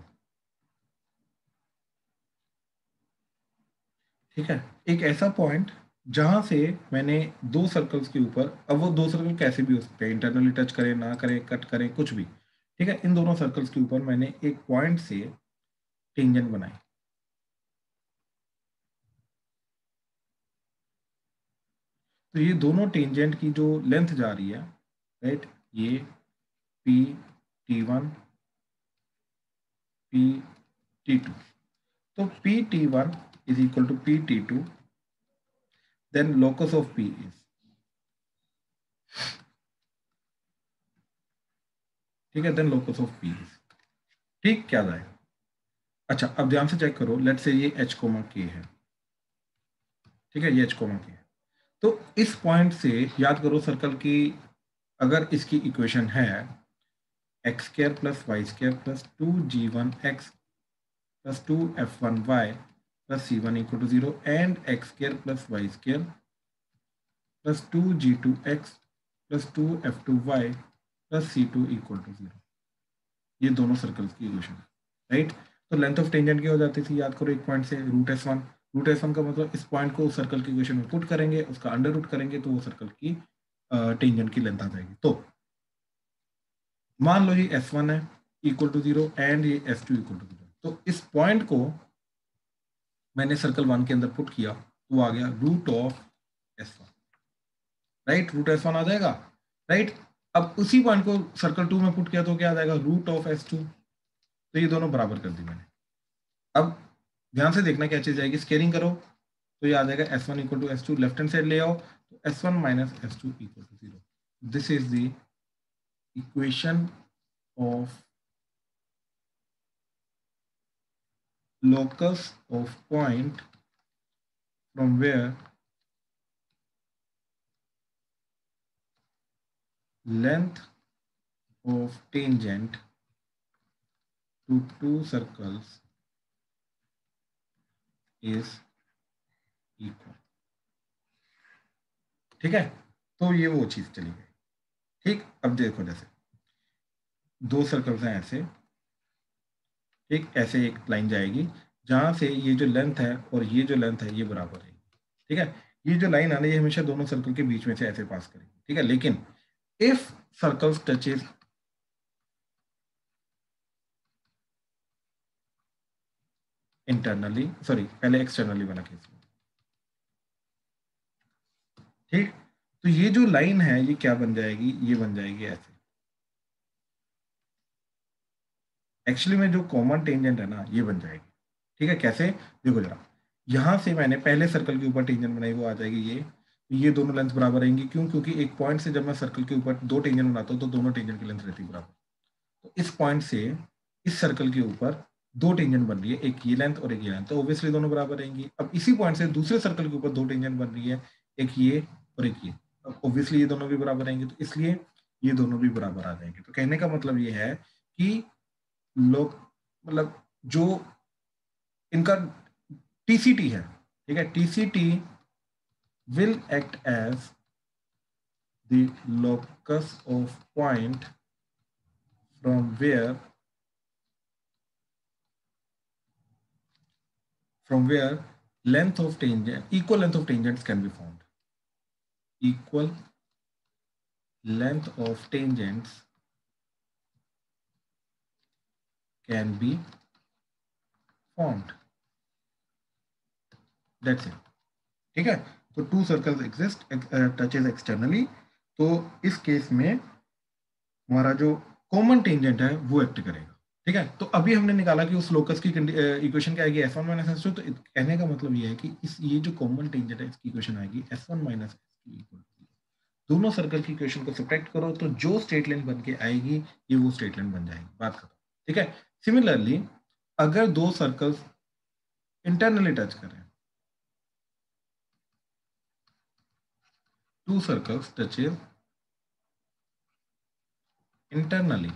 ठीक है। एक ऐसा पॉइंट जहां से मैंने दो सर्कल्स के ऊपर, अब वो दो सर्कल कैसे भी हो सकते हैं, इंटरनली टच करें ना करें, कट करें, कुछ भी, ठीक है। इन दोनों सर्कल्स के ऊपर मैंने एक पॉइंट से टेंजेंट बनाई, तो ये दोनों टेंजेंट की जो लेंथ जा रही है, राइट, ये पी T1 पी T2, तो P T1 is equal to P T2, then locus of P is, ठीक है, then locus of P is, ठीक, क्या जाएगा। अच्छा, अब ध्यान से चेक करो, लेट्स से ये h कोमा k है, ठीक है, ये h कोमा k है। तो इस पॉइंट से याद करो सर्कल की, अगर इसकी इक्वेशन है x square plus y square plus 2g1x plus 2f1y plus c1 equal to 0 and x square plus y square plus 2g2x plus 2f2y plus c2 equal to 0, ये दोनों सर्कल्स की इक्वेशन, राइट। तो length of tangent क्या हो जाती थी, याद करो, एक पॉइंट से √S1, √S1 का मतलब इस पॉइंट को सर्कल की इक्वेशन में पुट करेंगे, उसका अंडर रूट करेंगे तो वो सर्कल की टेंजेंट की लेंथ आ जाएगी। तो मान लो ये S1 है इक्वल टू 0 एंड ये S2 इक्वल टू 0, तो इस पॉइंट को मैंने सर्कल 1 के अंदर पुट किया तो आ गया √S1, राइट, √S1 आ जाएगा, राइट। अब उसी पॉइंट को सर्कल 2 में पुट किया तो क्या आ जाएगा, √S2, तो ये दोनों बराबर कर दी मैंने। अब ध्यान से देखना क्या चीज आएगी, स्केलिंग करो तो ये आ जाएगा S1 equal to S2, left hand side ले आओ तो S1 minus S2 equal to 0, this is the equation of locus of point from where length of tangent to two circles is equal, ठीक है। तो ये वो चीज चली गई, ठीक। अब देखो, जैसे दो सर्कल्स हैं ऐसे, ठीक, ऐसे एक लाइन जाएगी जहां से ये जो लेंथ है और ये जो लेंथ है ये बराबर है, ठीक है। ये जो लाइन आना, ये हमेशा दोनों सर्कल के बीच में से ऐसे पास करेगी, ठीक है। लेकिन if circles touches internally, sorry पहले एक्सटर्नली वाला केस में, ठीक, तो ये जो लाइन है ये क्या बन जाएगी, ये बन जाएगी ऐसे। एक्चुअली में जो कॉमन टेंजेंट है ना ये बन जाएगी, ठीक है। कैसे, देखो जरा, यहां से मैंने पहले सर्कल के ऊपर टेंजेंट बनाई, वो आ जाएगी ये दोनों लेंथ बराबर रहेंगी, क्यों, क्योंकि एक पॉइंट से जब मैं सर्कल के ऊपर दो टेंजेंट बनाता हूँ तो दोनों टेंजेंट की लेंथ रहती है बराबर। तो इस पॉइंट से इस सर्कल के ऊपर दो टेंजेंट बन रही है, एक ये लेंथ और एक ये लेंथ, तो ऑब्वियसली दोनों बराबर रहेंगी। अब इसी पॉइंट से दूसरे सर्कल के ऊपर दो टेंजेंट बन रही है, एक ये और एक ये, अब ऑब्वियसली ये दोनों भी बराबर रहेंगे, तो इसलिए ये दोनों भी बराबर आ जाएंगे। तो कहने का मतलब ये है कि लोग, मतलब जो इनका टीसीटी है, ठीक है, TCT will act as the locus of point from where length of tangent, equal length of tangents can be found, equal length of tangents can be formed, that's it, ठीक है। तो two circles exist, touches externally, तो इस case में हमारा जो common tangent है वो एक्ट करेगा, ठीक है। तो अभी हमने निकाला कि उस लोकस की इक्वेशन क्या आएगी, S1 माइनस S2, तो कहने का मतलब ये है कि ये जो कॉमन टेंजेंट है इसकी इक्वेशन आएगी S1 minus S2 equal to, दोनों सर्कल की इक्वेशन को सब्ट्रैक्ट करो तो जो स्ट्रेट लाइन बन के आएगी ये वो स्ट्रेट लाइन बन जाएगी, बात खत्म, ठीक है। सिमिलरली अगर दो सर्कल्स इंटरनली टच करें, टू सर्कल्स टचेस इंटरनली,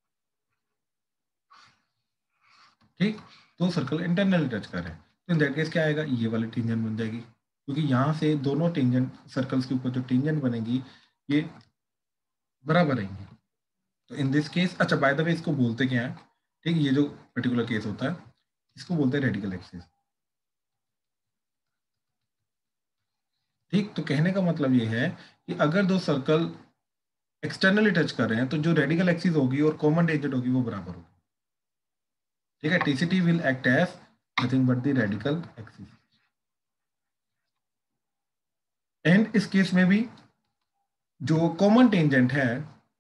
ठीक, दो सर्कल इंटरनली टच कर रहे हैं, तो इन दैट केस क्या आएगा, ये वाली टेंजेंट बन जाएगी, क्योंकि यहाँ से दोनों टेंजेंट सर्कल्स के ऊपर जो टेंजेंट बनेगी ये बराबर रहेंगी। तो इन दिस केस, अच्छा बाय द वे इसको बोलते क्या है, ठीक, ये जो पर्टिकुलर केस होता है इसको बोलते हैं रेडिकल एक्सिस, ठीक। तो कहने का मतलब ये है कि अगर दो सर्कल एक्सटर्नली टच कर रहे हैं तो जो रेडिकल एक्सिस होगी और कॉमन टेंजेंट होगी वो बराबर होगी, ठीक है। TCT will act as nothing but the radical axis. And इस केस में भी जो कॉमन टेंजेंट है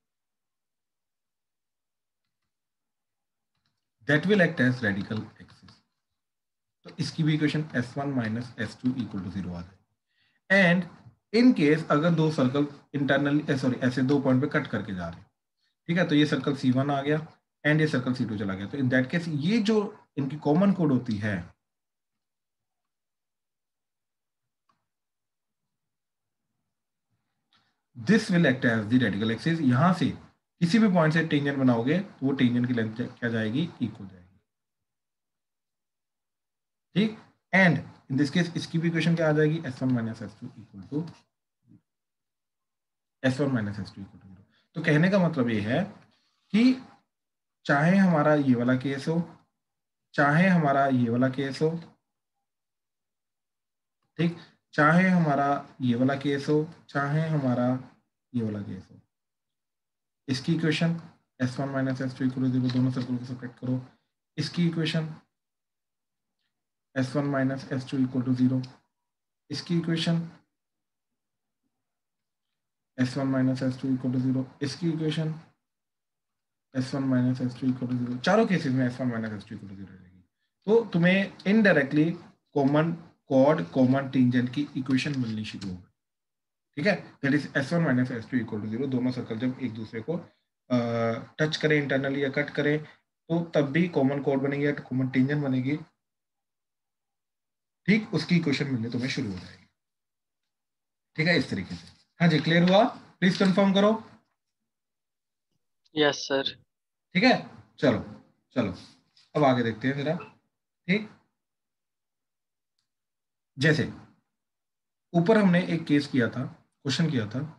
that will act as radical axis, तो इसकी भी equation S1 minus S2 equal to 0 आ जाएगी। एंड इन केस अगर दो सर्कल इंटरनली सॉरी ऐसे दो पॉइंट पे कट करके जा रहे हैं, ठीक है, तो ये सर्कल C1 आ गया एंड ये सर्कल C2 चला गया, तो इन दैट केस ये जो इनकी कॉमन कोड होती है this will act as the radical axis. यहां से किसी भी पॉइंट से टेंजेंट बनाओगे तो वो टेंजेंट की लेंथ क्या जाएगी, इक्वल जाएगी, ठीक। एंड इन दिस केस इसकी भी इक्वेशन क्या आ जाएगी, S1 minus S2 equal to S1 minus S2 equal to 0। तो कहने का मतलब ये है कि चाहे हमारा ये वाला केस हो, चाहे हमारा ये वाला केस हो, ठीक, चाहे हमारा ये वाला केस हो, चाहे हमारा ये वाला केस हो, इसकी equation S1 minus S2 equal to 0, दोनों सर्कल को सब्ट्रैक्ट करो, इसकी equation S1 minus S2 equal to 0, इसकी equation S1 minus S2 equal to 0, इसकी equation S1 minus S2 equal to 0, चारों केसेस में S1 minus S2 equal to 0 रहेगी। तो तुम्हें indirectly common chord common tangent की इक्वेशन मिलनी शुरू होगी, ठीक है, that is S1 minus S2 equal to 0। दोनों सर्कल जब एक दूसरे को टच करें इंटरनली या कट करें तो तब भी कॉमन कॉर्ड बनेगी या कॉमन टेंजेंट बनेगी, ठीक, उसकी इक्वेशन मिलने तुम्हें शुरू हो जाएगी, ठीक है, इस तरीके से। हाँ जी, क्लियर हुआ? प्लीज कंफर्म करो। Yes sir. ठीक है, चलो चलो अब आगे देखते हैं जरा, ठीक। जैसे ऊपर हमने एक केस किया था, क्वेश्चन किया था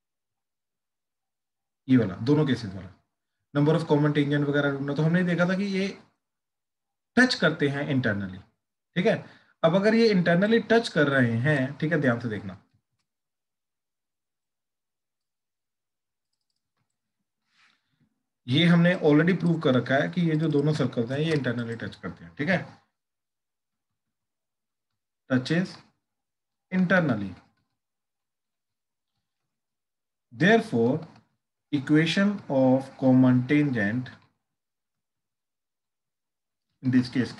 ये वाला, दोनों केसेस वाला, नंबर ऑफ कॉमन टेंजेंट वगैरह ढूंढना, तो हमने देखा था कि ये टच करते हैं इंटरनली, ठीक है। अब अगर ये इंटरनली टच कर रहे हैं, ठीक है, ध्यान से देखना, ये हमने ऑलरेडी प्रूव कर रखा है कि ये जो दोनों सर्कल्स हैं ये इंटरनली टच करते हैं, ठीक है, touches internally, therefore equation of common tangent in this case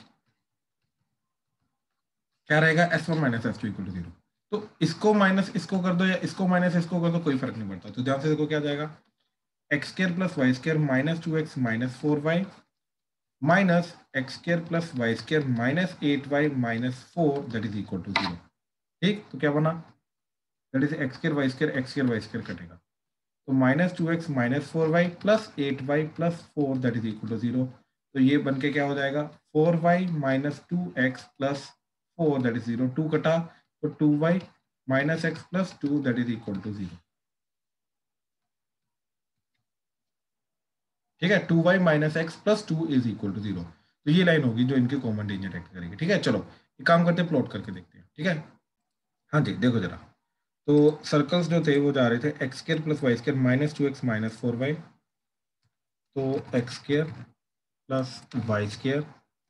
क्या रहेगा, S1 minus S2 equal to 0। तो इसको माइनस इसको कर दो या इसको माइनस इसको कर दो, कोई फर्क नहीं पड़ता, तो ध्यान से देखो क्या जाएगा, x square plus y square minus 2x minus 4y minus x square plus y square minus 8y minus 4 that is equal to 0, ठीक। तो क्या बना, दैट इज एक्स स्क्र वाई स्क्र कटेगा, तो minus 2x minus 4y plus 8y plus 4 that is equal to 0। तो ये बन के क्या हो जाएगा, 4y minus 2x plus 4 that is 0, 2 कटा तो 2y minus x plus 2 that is equal to 0, ठीक है, 2y minus x plus 2 is equal to 0। तो ये लाइन होगी जो इनके कॉमन टेंजेंट एक्ट करेगी, ठीक है। चलो एक काम करते हैं, प्लॉट करके देखते हैं, ठीक है। हाँ जी, देखो जरा, तो सर्कल्स जो थे वो जा रहे थे x square plus y square minus 2x minus 4y, तो x square plus y square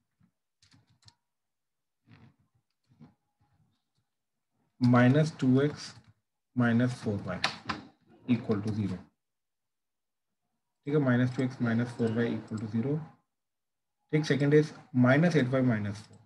minus 2x minus 4y equal to 0, ठीक है, minus 2x minus 4y equal to 0, ठीक। Second is minus 8y minus 4,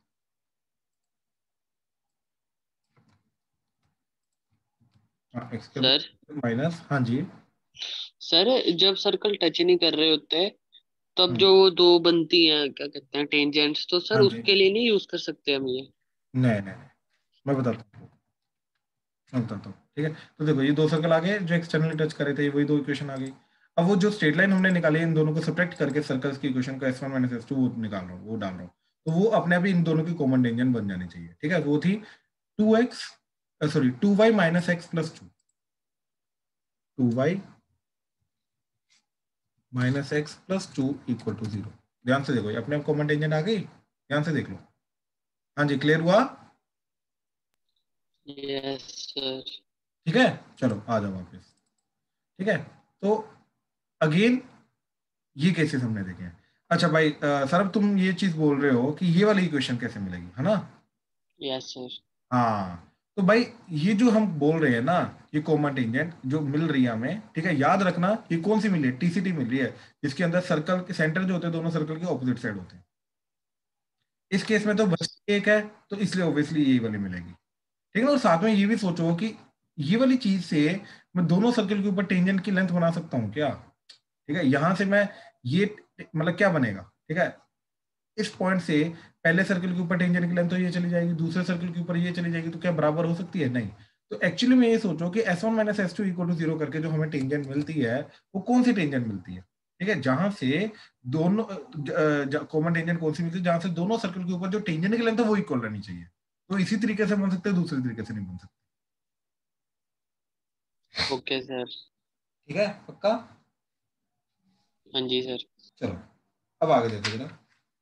हाँ x sir minus, हाँ जी, sir जब circle touch नहीं कर रहे होते तब हम्म, जो वो दो बनती हैं क्या कहते हैं टेंजेंट्स, तो सर हाँ जी, उसके लिए नहीं यूज कर सकते हम ये? नहीं नहीं नहीं, मैं बताता हूँ, मैं बताता हूँ, ठीक है। तो देखो ये दो सर्कल आ गए जो एक्सटर्नली टच करे थे, वही दो इक्वेशन आ गई। अब वो जो स्ट्रेट लाइन हमने निकाली इन दोनों को सब्ट्रैक्ट करके सर्कल्स की इक्वेशन को S1 माइनस S2 वो निकाल रहा हूँ, वो डाल रहा हूँ, तो वो अपने आप ही इन दोनों की कॉमन टेंजेंट बन जानी चाहिए, ठीक है। वो थी 2x sorry 2y minus x plus 2, 2y minus x plus 2 equal to 0। ध्यान से देखो ये अपने आप कॉमन टेंजेंट आ गई, ध्यान से देख लो। हाँ जी, क्लियर हुआ? Yes sir. ठीक है, चलो आ जाओ वापस, ठीक है। तो अगेन ये केसेस हमने देखे हैं। अच्छा भाई सर, अब तुम ये चीज बोल रहे हो कि ये वाली इक्वेशन कैसे मिलेगी, है ना? Yes sir. हाँ, तो भाई ये जो हम बोल रहे हैं ना, ये कॉमन टेंजेंट जो मिल रही है हमें, ठीक है, याद रखना ये कौन सी मिली है, टीसीटी मिल रही है, जिसके अंदर सर्कल के सेंटर जो होते हैं दोनों सर्कल के ऑपोजिट साइड होते हैं। इस केस में तो बस एक है, तो इसलिए ऑब्वियसली यही वाली मिलेगी, ठीक है ना। और साथ में ये भी सोचो कि ये वाली चीज से मैं दोनों सर्कल के ऊपर टेंजेंट की लेंथ बना सकता हूँ क्या, ठीक है। यहां से मैं ये मतलब क्या बनेगा, ठीक है, इस पॉइंट से पहले सर्कल के ऊपर टेंजेंट की लेंथ तो ये चली जाएगी, दूसरे सर्कल के ऊपर ये चली जाएगी, तो क्या बराबर हो सकती है, नहीं। तो एक्चुअली में ये सोचो कि S1 minus S2 equal to 0 करके जो हमें टेंजेंट मिलती है वो कौन सी टेंजेंट मिलती है, ठीक है, जहां से दोनों कॉमन टेंजेंट कौन सी मिलती है, जहां से दोनों सर्कल के ऊपर जो टेंजेंट की लेंथ है वो इक्वल रहनी चाहिए। तो इसी तरीके से बन सकते हैं, दूसरे तरीके से नहीं बन सकते। Okay sir. ठीक है, पक्का। हाँ जी सर। चलो अब आगे देखो जरा।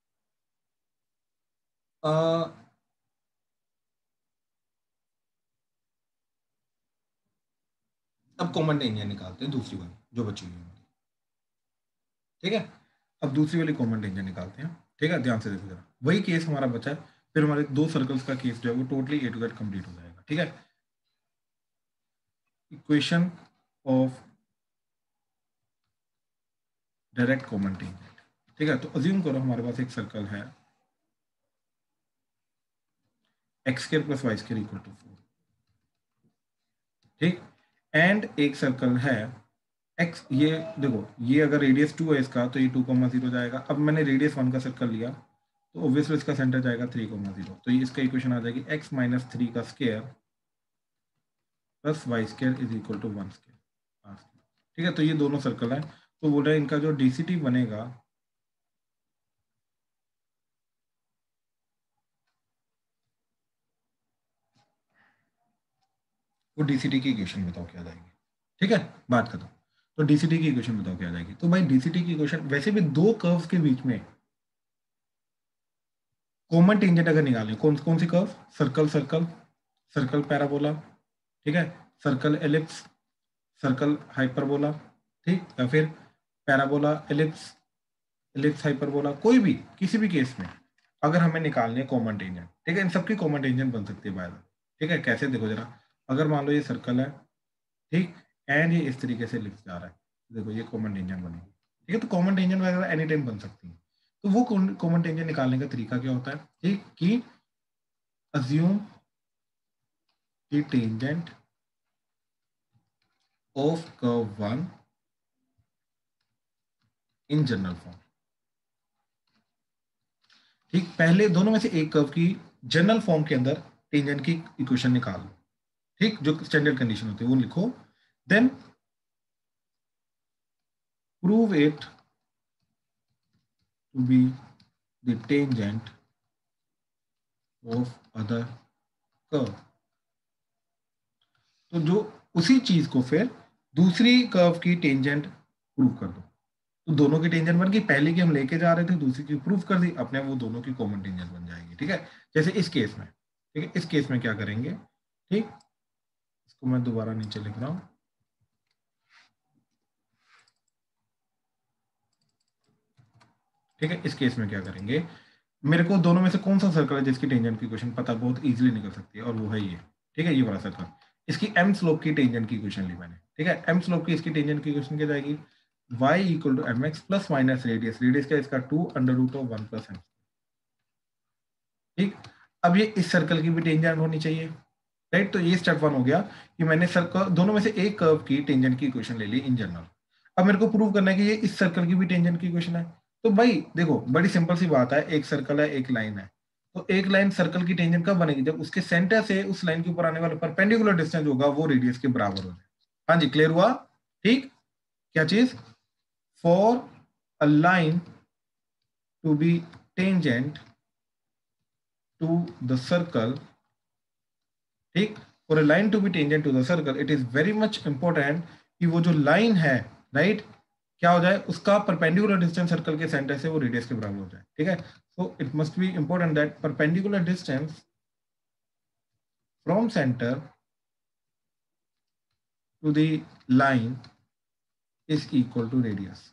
अब कॉमन टेंजेंट निकालते हैं, दूसरी वाली जो बची हुई है हमारी, ठीक है। अब दूसरी वाली कॉमन टेंजेंट निकालते हैं, ठीक है, ध्यान से देखो जरा, वही केस हमारा बचा है, फिर हमारे दो सर्कल्स का केस जो है वो totally A to Z complete हो जाएगा, ठीक है। Equation of direct common tangent, ठीक है। तो अज्यूम करो हमारे पास एक सर्कल है x square plus y square equal to 4, ठीक। एंड एक सर्कल है एक्स, ये देखो ये अगर रेडियस 2 है इसका, तो ये 2,0 जाएगा। अब मैंने रेडियस 1 का सर्कल लिया, तो ऑब्वियसली इसका सेंटर जाएगा 3,0, तो ये इसका इक्वेशन आ जाएगी एक्स माइनस 3 का square plus y square is equal to 1 square, ठीक है। तो ये दोनों सर्कल है, तो बोल रहे हैं इनका जो डीसीटी बनेगा वो डीसीटी की इक्वेशन बताओ क्या आ जाएगी, ठीक है, बात खत्म। तो डीसीटी की इक्वेशन बताओ क्या आ जाएगी। तो भाई डीसीटी की इक्वेशन, वैसे भी दो कर्व्स के बीच में कॉमन टेंजेंट अगर निकालें, कौन कौन सी curve, circle circle, circle parabola, ठीक है, सर्कल एलिप्स, सर्कल हाइपरबोला, ठीक, या फिर पैराबोला एलिप्स, एलिप्स हाइपरबोला, कोई भी किसी भी केस में अगर हमें निकालनी है कॉमन टेंजेंट, ठीक है, इन सबकी कॉमन टेंजेंट बन सकती है बाय द वे, ठीक है। कैसे देखो जरा, अगर मान लो ये सर्कल है, ठीक, एंड ये इस तरीके से लिख जा रहा है, देखो ये कॉमन टेंजेंट बनेगी, ठीक है। तो कॉमन टेंजेंट वगैरह एनी टाइम बन सकती है। तो वो कॉमन टेंजेंट निकालने का तरीका क्या होता है, ठीक, कि assume the tangent of curve 1 in general form, ठीक, पहले दोनों में से एक कर्व की जनरल फॉर्म के अंदर टेंजेंट की इक्वेशन निकाल लो, ठीक, जो स्टैंडर्ड कंडीशन होती है वो लिखो, then prove it to be the tangent of other curve. तो जो उसी चीज को फिर दूसरी कर्व की टेंजेंट प्रूव कर दो। तो दोनों की टेंजेंट बन गई, पहले की हम लेके जा रहे थे, दूसरी की प्रूफ कर दी, अपने वो दोनों की कॉमन टेंजेंट बन जाएगी, ठीक है। जैसे इस केस में, ठीक है, इस केस में क्या करेंगे, ठीक, इसको मैं दोबारा नीचे लिख रहा हूं, ठीक है। इस केस में क्या करेंगे, मेरे को दोनों में से कौन सा सर्कल है जिसकी टेंजेंट की क्वेश्चन पता बहुत इजीली निकल सकती है, और वो है ये, ठीक है, ये वाला सर्कल। इसकी एम स्लोप की टेंजेंट की क्वेश्चन ली मैंने, ठीक है। एम स्लोप की इसकी टेंजेंट की क्वेश्चन क्या जाएगी, y equal to m x plus minus radius, radius क्या इसका 2 under root of 1 plus m, ठीक। अब ये इस सर्कल की भी टेंजेंट होनी चाहिए, राइट। तो ये स्टेप 1 हो गया कि मैंने सर्कल दोनों में से एक कर्व की टेंजेंट की इक्वेशन ले ली इन जनरल। अब मेरे को प्रूव करना है कि ये इस सर्कल की भी टेंजेंट की इक्वेशन है। तो भाई देखो बड़ी सिंपल सी बात है, एक सर्कल है एक लाइन है, तो एक लाइन सर्कल की टेंजेंट कब बनेगी, जब उसके सेंटर से उस लाइन के ऊपर आने वाला परपेंडिकुलर डिस्टेंस होगा वो रेडियस के बराबर हो जाए। हाँ जी, क्लियर हुआ, ठीक। क्या चीज, for a line to be tangent to the circle, ठीक, for a line to be tangent to the circle it is very much important कि वो जो लाइन है, राइट, क्या हो जाए, उसका परपेंडिकुलर डिस्टेंस सर्कल के सेंटर से वो रेडियस के बराबर हो जाए, ठीक है। So it must be important that perpendicular distance from centre to the line is equal to radius.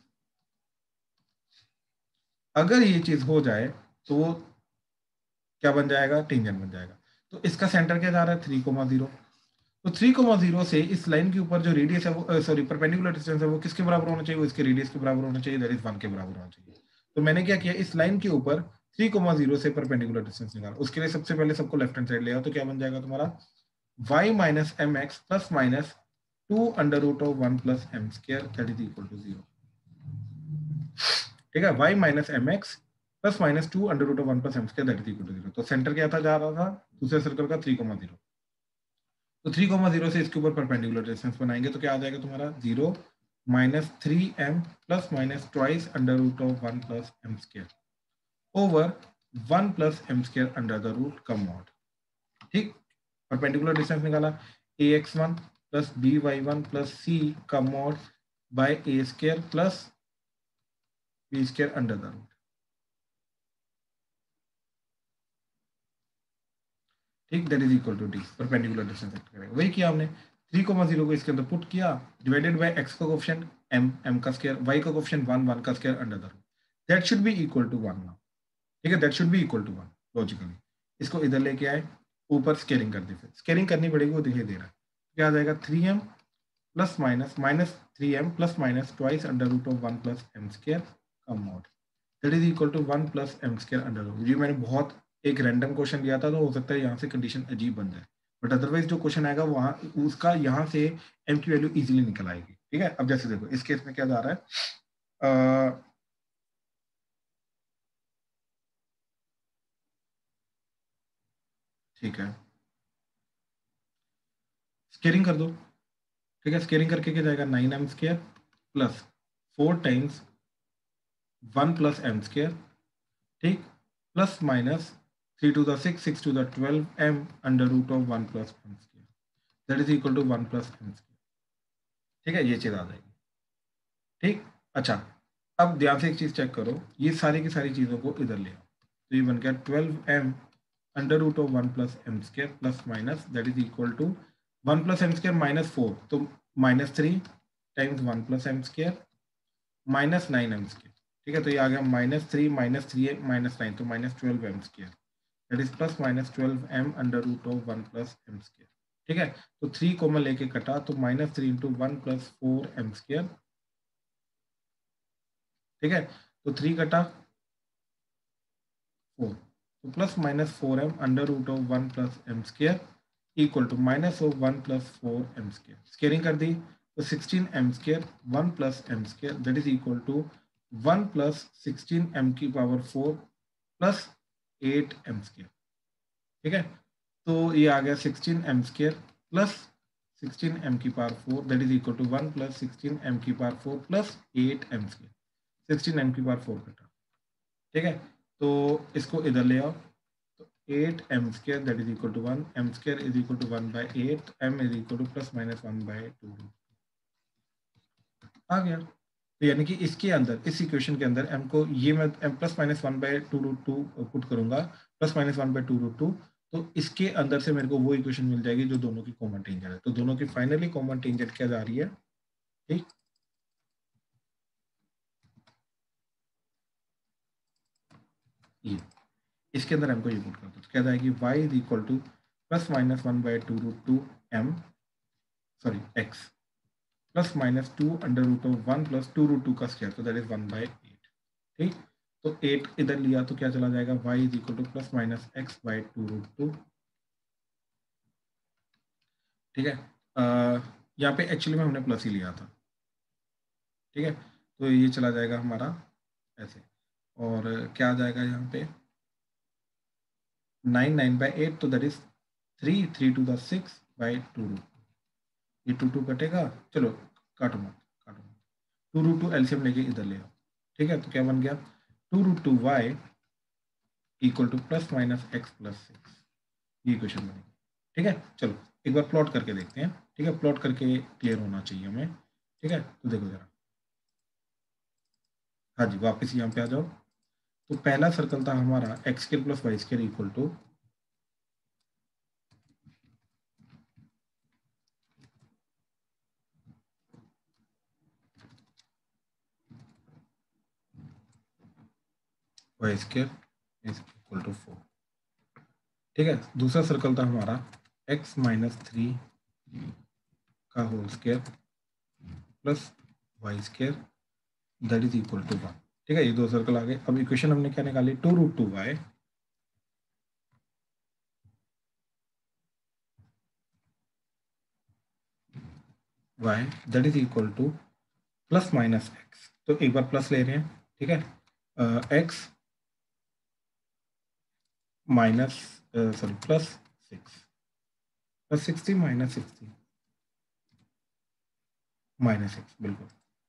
अगर ये चीज हो जाए तो वो क्या बन जाएगा, टेंजेंट बन जाएगा। तो इसका सेंटर क्या जा रहा है 3,0। तो 3,0 से इस लाइन के ऊपर जो रेडियस है वो सॉरी परपेंडिकुलर डिस्टेंस है वो किसके बराबर होना चाहिए, वो इसके रेडियस के बराबर होना चाहिए, दैट इज 1 के बराबर होना चाहिए। तो मैंने क्या किया, इस लाइन के ऊपर 3,0 से परपेंडिकुलर डिस्टेंस निकाला। उसके लिए सबसे पहले सबको लेफ्ट हैंड साइड ले आओ, तो क्या बन जाएगा तुम्हारा y minus m x plus minus 2√1 + m² that is equal to 0। ठीक है, y minus m x plus minus 2√1 + m² that is equal to 0। तो सेंटर क्या था, जा रहा था दूसरे सर्कल का 3,0। तो 3,0 से इसके ऊपर परपेंडिकुलर डिस्टेंस बनाएंगे तो क्या आ जाएगा तुम्हारा 0 minus 3m plus minus twice √1 + m² over 1 + m² under the root कम मॉड। ठीक, परपेंडिकुलर डिस्टेंस निकाला ax1 plus by1 plus c का mod by a² plus b² under the root. ठीक, that is equal to D, perpendicular distance करेगा। वही किया हमने, 3,0 को इसके अंदर पुट किया, डिवाइडेड बाय x का कोएफिशिएंट m का स्क्वायर, y का कोएफिशिएंट 1 का square under the root, that should be equal to 1 now. ठीक है, that should be equal to 1 logically. इसको इधर लेके आए, ऊपर स्केलिंग कर दी, फिर स्केलिंग करनी पड़ेगी, वो दिखाई दे रहा है। क्या आ जाएगा 3m plus minus minus 3m plus minus twice √1 + m² का mod that is equal to 1 + m² under root. ये मैंने बहुत एक रैंडम क्वेश्चन लिया था, तो हो सकता है यहाँ से कंडीशन अजीब बन जाए, बट अदरवाइज जो क्वेश्चन आएगा वहाँ उसका यहाँ से m की वैल्यू इजीली निकल आएगी। ठीक है, अब जैसे देखो इस केस में क्या जा रहा है, ठीक है स्केलिंग कर दो। ठीक है, स्केलिंग करके क्या जाएगा 9m² प्लस 4 टाइम्स 1 + m²। ठीक, plus minus 3 to the 6 6 to the 12 m under root of 1 + m² that is equal to 1 + m²। ठीक है, ये चीज आ जाएगी। ठीक, अच्छा अब ध्यान से एक चीज चेक करो, ये सारी की सारी चीजों को इधर ले आओ, तो ये बन गया 12m under root of 1 + m² plus minus that is equal to 1 + m² -4, तो -3 टाइम्स 1 + m² -9m²। ठीक है, तो ये आ गया -3 -3 -9, तो -12m², that is plus minus 12m under root of 1 + m²। ठीक है, तो 3 कॉमन लेके कटा, तो -3 इंटू 1 + 4m²। ठीक है, तो 3 कटा 4, तो plus minus 4m under root of 1 + m² equal to minus of 1 + 4m²। Scaling कर दी, तो 16m² 1 + m² that is equal to 1 + 16m⁴ plus 8m²। ठीक है, तो ये आ गया 16m² plus 16m⁴ that is equal to 1 + 16m⁴ plus 8m²। 16m⁴ कटा। ठीक है, तो इसको इधर ले आओ, तो 8m² that is equal to 1, m² is equal to 1/8, m is equal to plus minus 1/2 आ गया। तो यानी कि इसके अंदर इस इक्वेशन के अंदर m को ये मैं m प्लस माइनस 1/2√2 पुट करूंगा, प्लस माइनस 1/2√2, तो इसके अंदर से मेरे को वो इक्वेशन मिल जाएगी जो दोनों की कॉमन टेंजेंट है। तो दोनों की फाइनली कॉमन टेंजेंट क्या जा रही है, ठीक, ये इसके अंदर m को ये पुट कर दो, तो क्या जाएगी y is equal to plus minus 1/2√2 m sorry x plus minus 2 under root of 1 + 2√2 का स्क्वायर, तो दैट इज 1/8। ठीक, तो 8 इधर लिया तो क्या चला जाएगा y is equal to plus minus x/2√2। ठीक है, यहाँ पे एक्चुअली में हमने प्लस ही लिया था। ठीक है, तो ये चला जाएगा हमारा ऐसे, और क्या आ जाएगा यहाँ पे 9/8, तो दैट इज 3 3 to the 6/2√2। ये 2 कटेगा, चलो काटो मत, काटो मत, 2√2 एलसीएम लेके इधर ले आओ। ठीक है, तो क्या बन गया 2√2y equal to plus minus x + 6, ये क्वेश्चन बनेगी। ठीक है, चलो एक बार प्लॉट करके देखते हैं। ठीक है, प्लॉट करके क्लियर होना चाहिए हमें। ठीक है, तो देखो जरा, हाँ जी वापस यहाँ पे आ जाओ। तो पहला सर्कल था हमारा x² + y² equal to y² is equal to 4। ठीक है, दूसरा सर्कल था हमारा x माइनस 3 का whole square plus y square that is equal to 1। ठीक है, ये दो सर्कल आ गए। अब इक्वेशन हमने क्या निकाली, 2√2y y that is equal to plus minus x। तो एक बार प्लस ले रहे हैं, ठीक है, x minus sorry plus 60 minus 60 minus 6 बिल्कुल।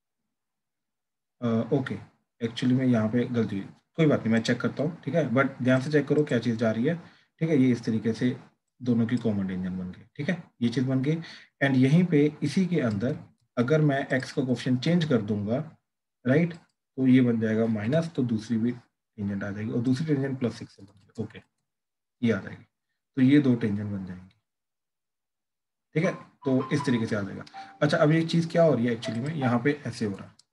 ओके, एक्चुअली मैं यहाँ पे गलती हुई, कोई बात नहीं, मैं चेक करता हूँ। ठीक है, बट ध्यान से चेक करो क्या चीज़ जा रही है। ठीक है, ये इस तरीके से दोनों की कॉमन टेंजेंट बन गई। ठीक है, ये चीज़ बन गई। एंड यहीं पे इसी के अंदर अगर मैं x का कोफिशिएंट चेंज कर दूंगा, राइट, तो ये बन जाएगा माइनस, तो दूसरी भी टेंजेंट आ जाएगी और दूसरी टेंजेंट प्लस 6 से बन, ओके, ये आ जाएगी। तो ये दो टेंजेंट बन जाएंगी। ठीक है, तो इस तरीके से आ जाएगा। अच्छा, अब ये चीज़ क्या हो रही है एक्चुअली में, यहाँ पे ऐसे हो रहा है।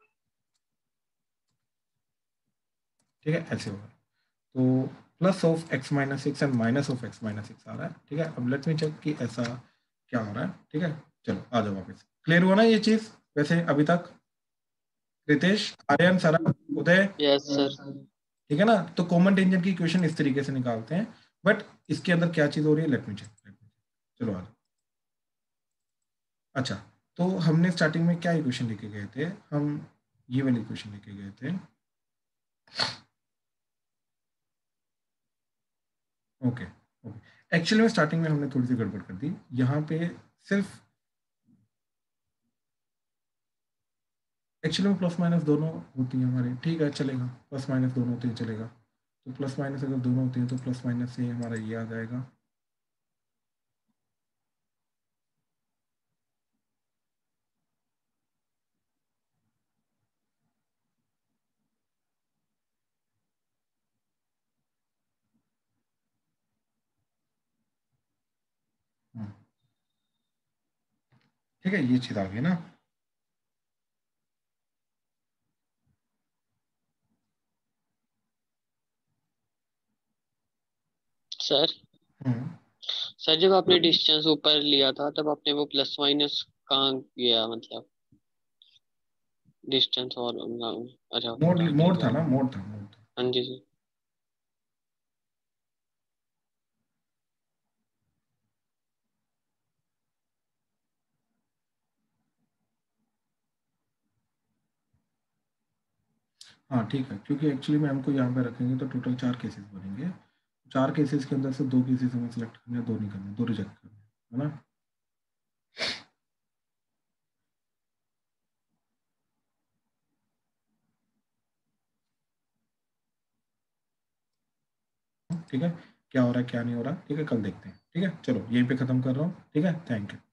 ठीक है, ऐसे हो रहा है, तो plus of x minus 6 and minus of x minus 6 आ रहा है। ठीक है, अब लेट मी चेक कि ऐसा क्या हो रहा है। ठीक है, चलो आ जाओ वापस। क्लियर हुआ ना ये चीज वैसे अभी तक? रितेश, आर्यन, सरल, उदय, यस सर। ठीक है ना? तो कॉमन टेंजेंट की इक्वेशन इस तरीके से निकालते हैं, बट इसके अंदर क्या चीज हो रही है, लेट मी चेक। चलो आ जाओ। अच्छा, तो हमने स्टार्टिंग में क्या इक्वेशन लेके गए थे, हम ये वाली इक्वेशन लेके गए थे। ओके ओके, एक्चुअली में स्टार्टिंग में हमने थोड़ी सी गड़बड़ कर दी यहाँ पे। सिर्फ एक्चुअली में प्लस माइनस दोनों होती हैं हमारे, ठीक है चलेगा, प्लस माइनस दोनों होती हैं चलेगा। तो प्लस माइनस अगर दोनों होती हैं तो प्लस माइनस से हमारा ये आ जाएगा। हम्म, ठीक है, ये चीज आ गई ना। सर हम्म, सर जब आपने डिस्टेंस ऊपर लिया था तब आपने वो प्लस माइनस कहाँ किया, मतलब डिस्टेंस और अच्छा मोड ठीक मोड है। था ना, मोड था। हाँ जी सर। हाँ ठीक है, क्योंकि एक्चुअली में हमको यहाँ पे रखेंगे तो टोटल 4 केसेस बनेंगे। 4 केसेस के अंदर से 2 केसेस हमें सिलेक्ट करने हैं, 2 नहीं करने, 2 रिजेक्ट करने हैं, है ना? ठीक है, क्या हो रहा है क्या नहीं हो रहा, ठीक है, कल देखते हैं। ठीक है, चलो यहीं पे खत्म कर रहा हूँ। ठीक है, थैंक यू।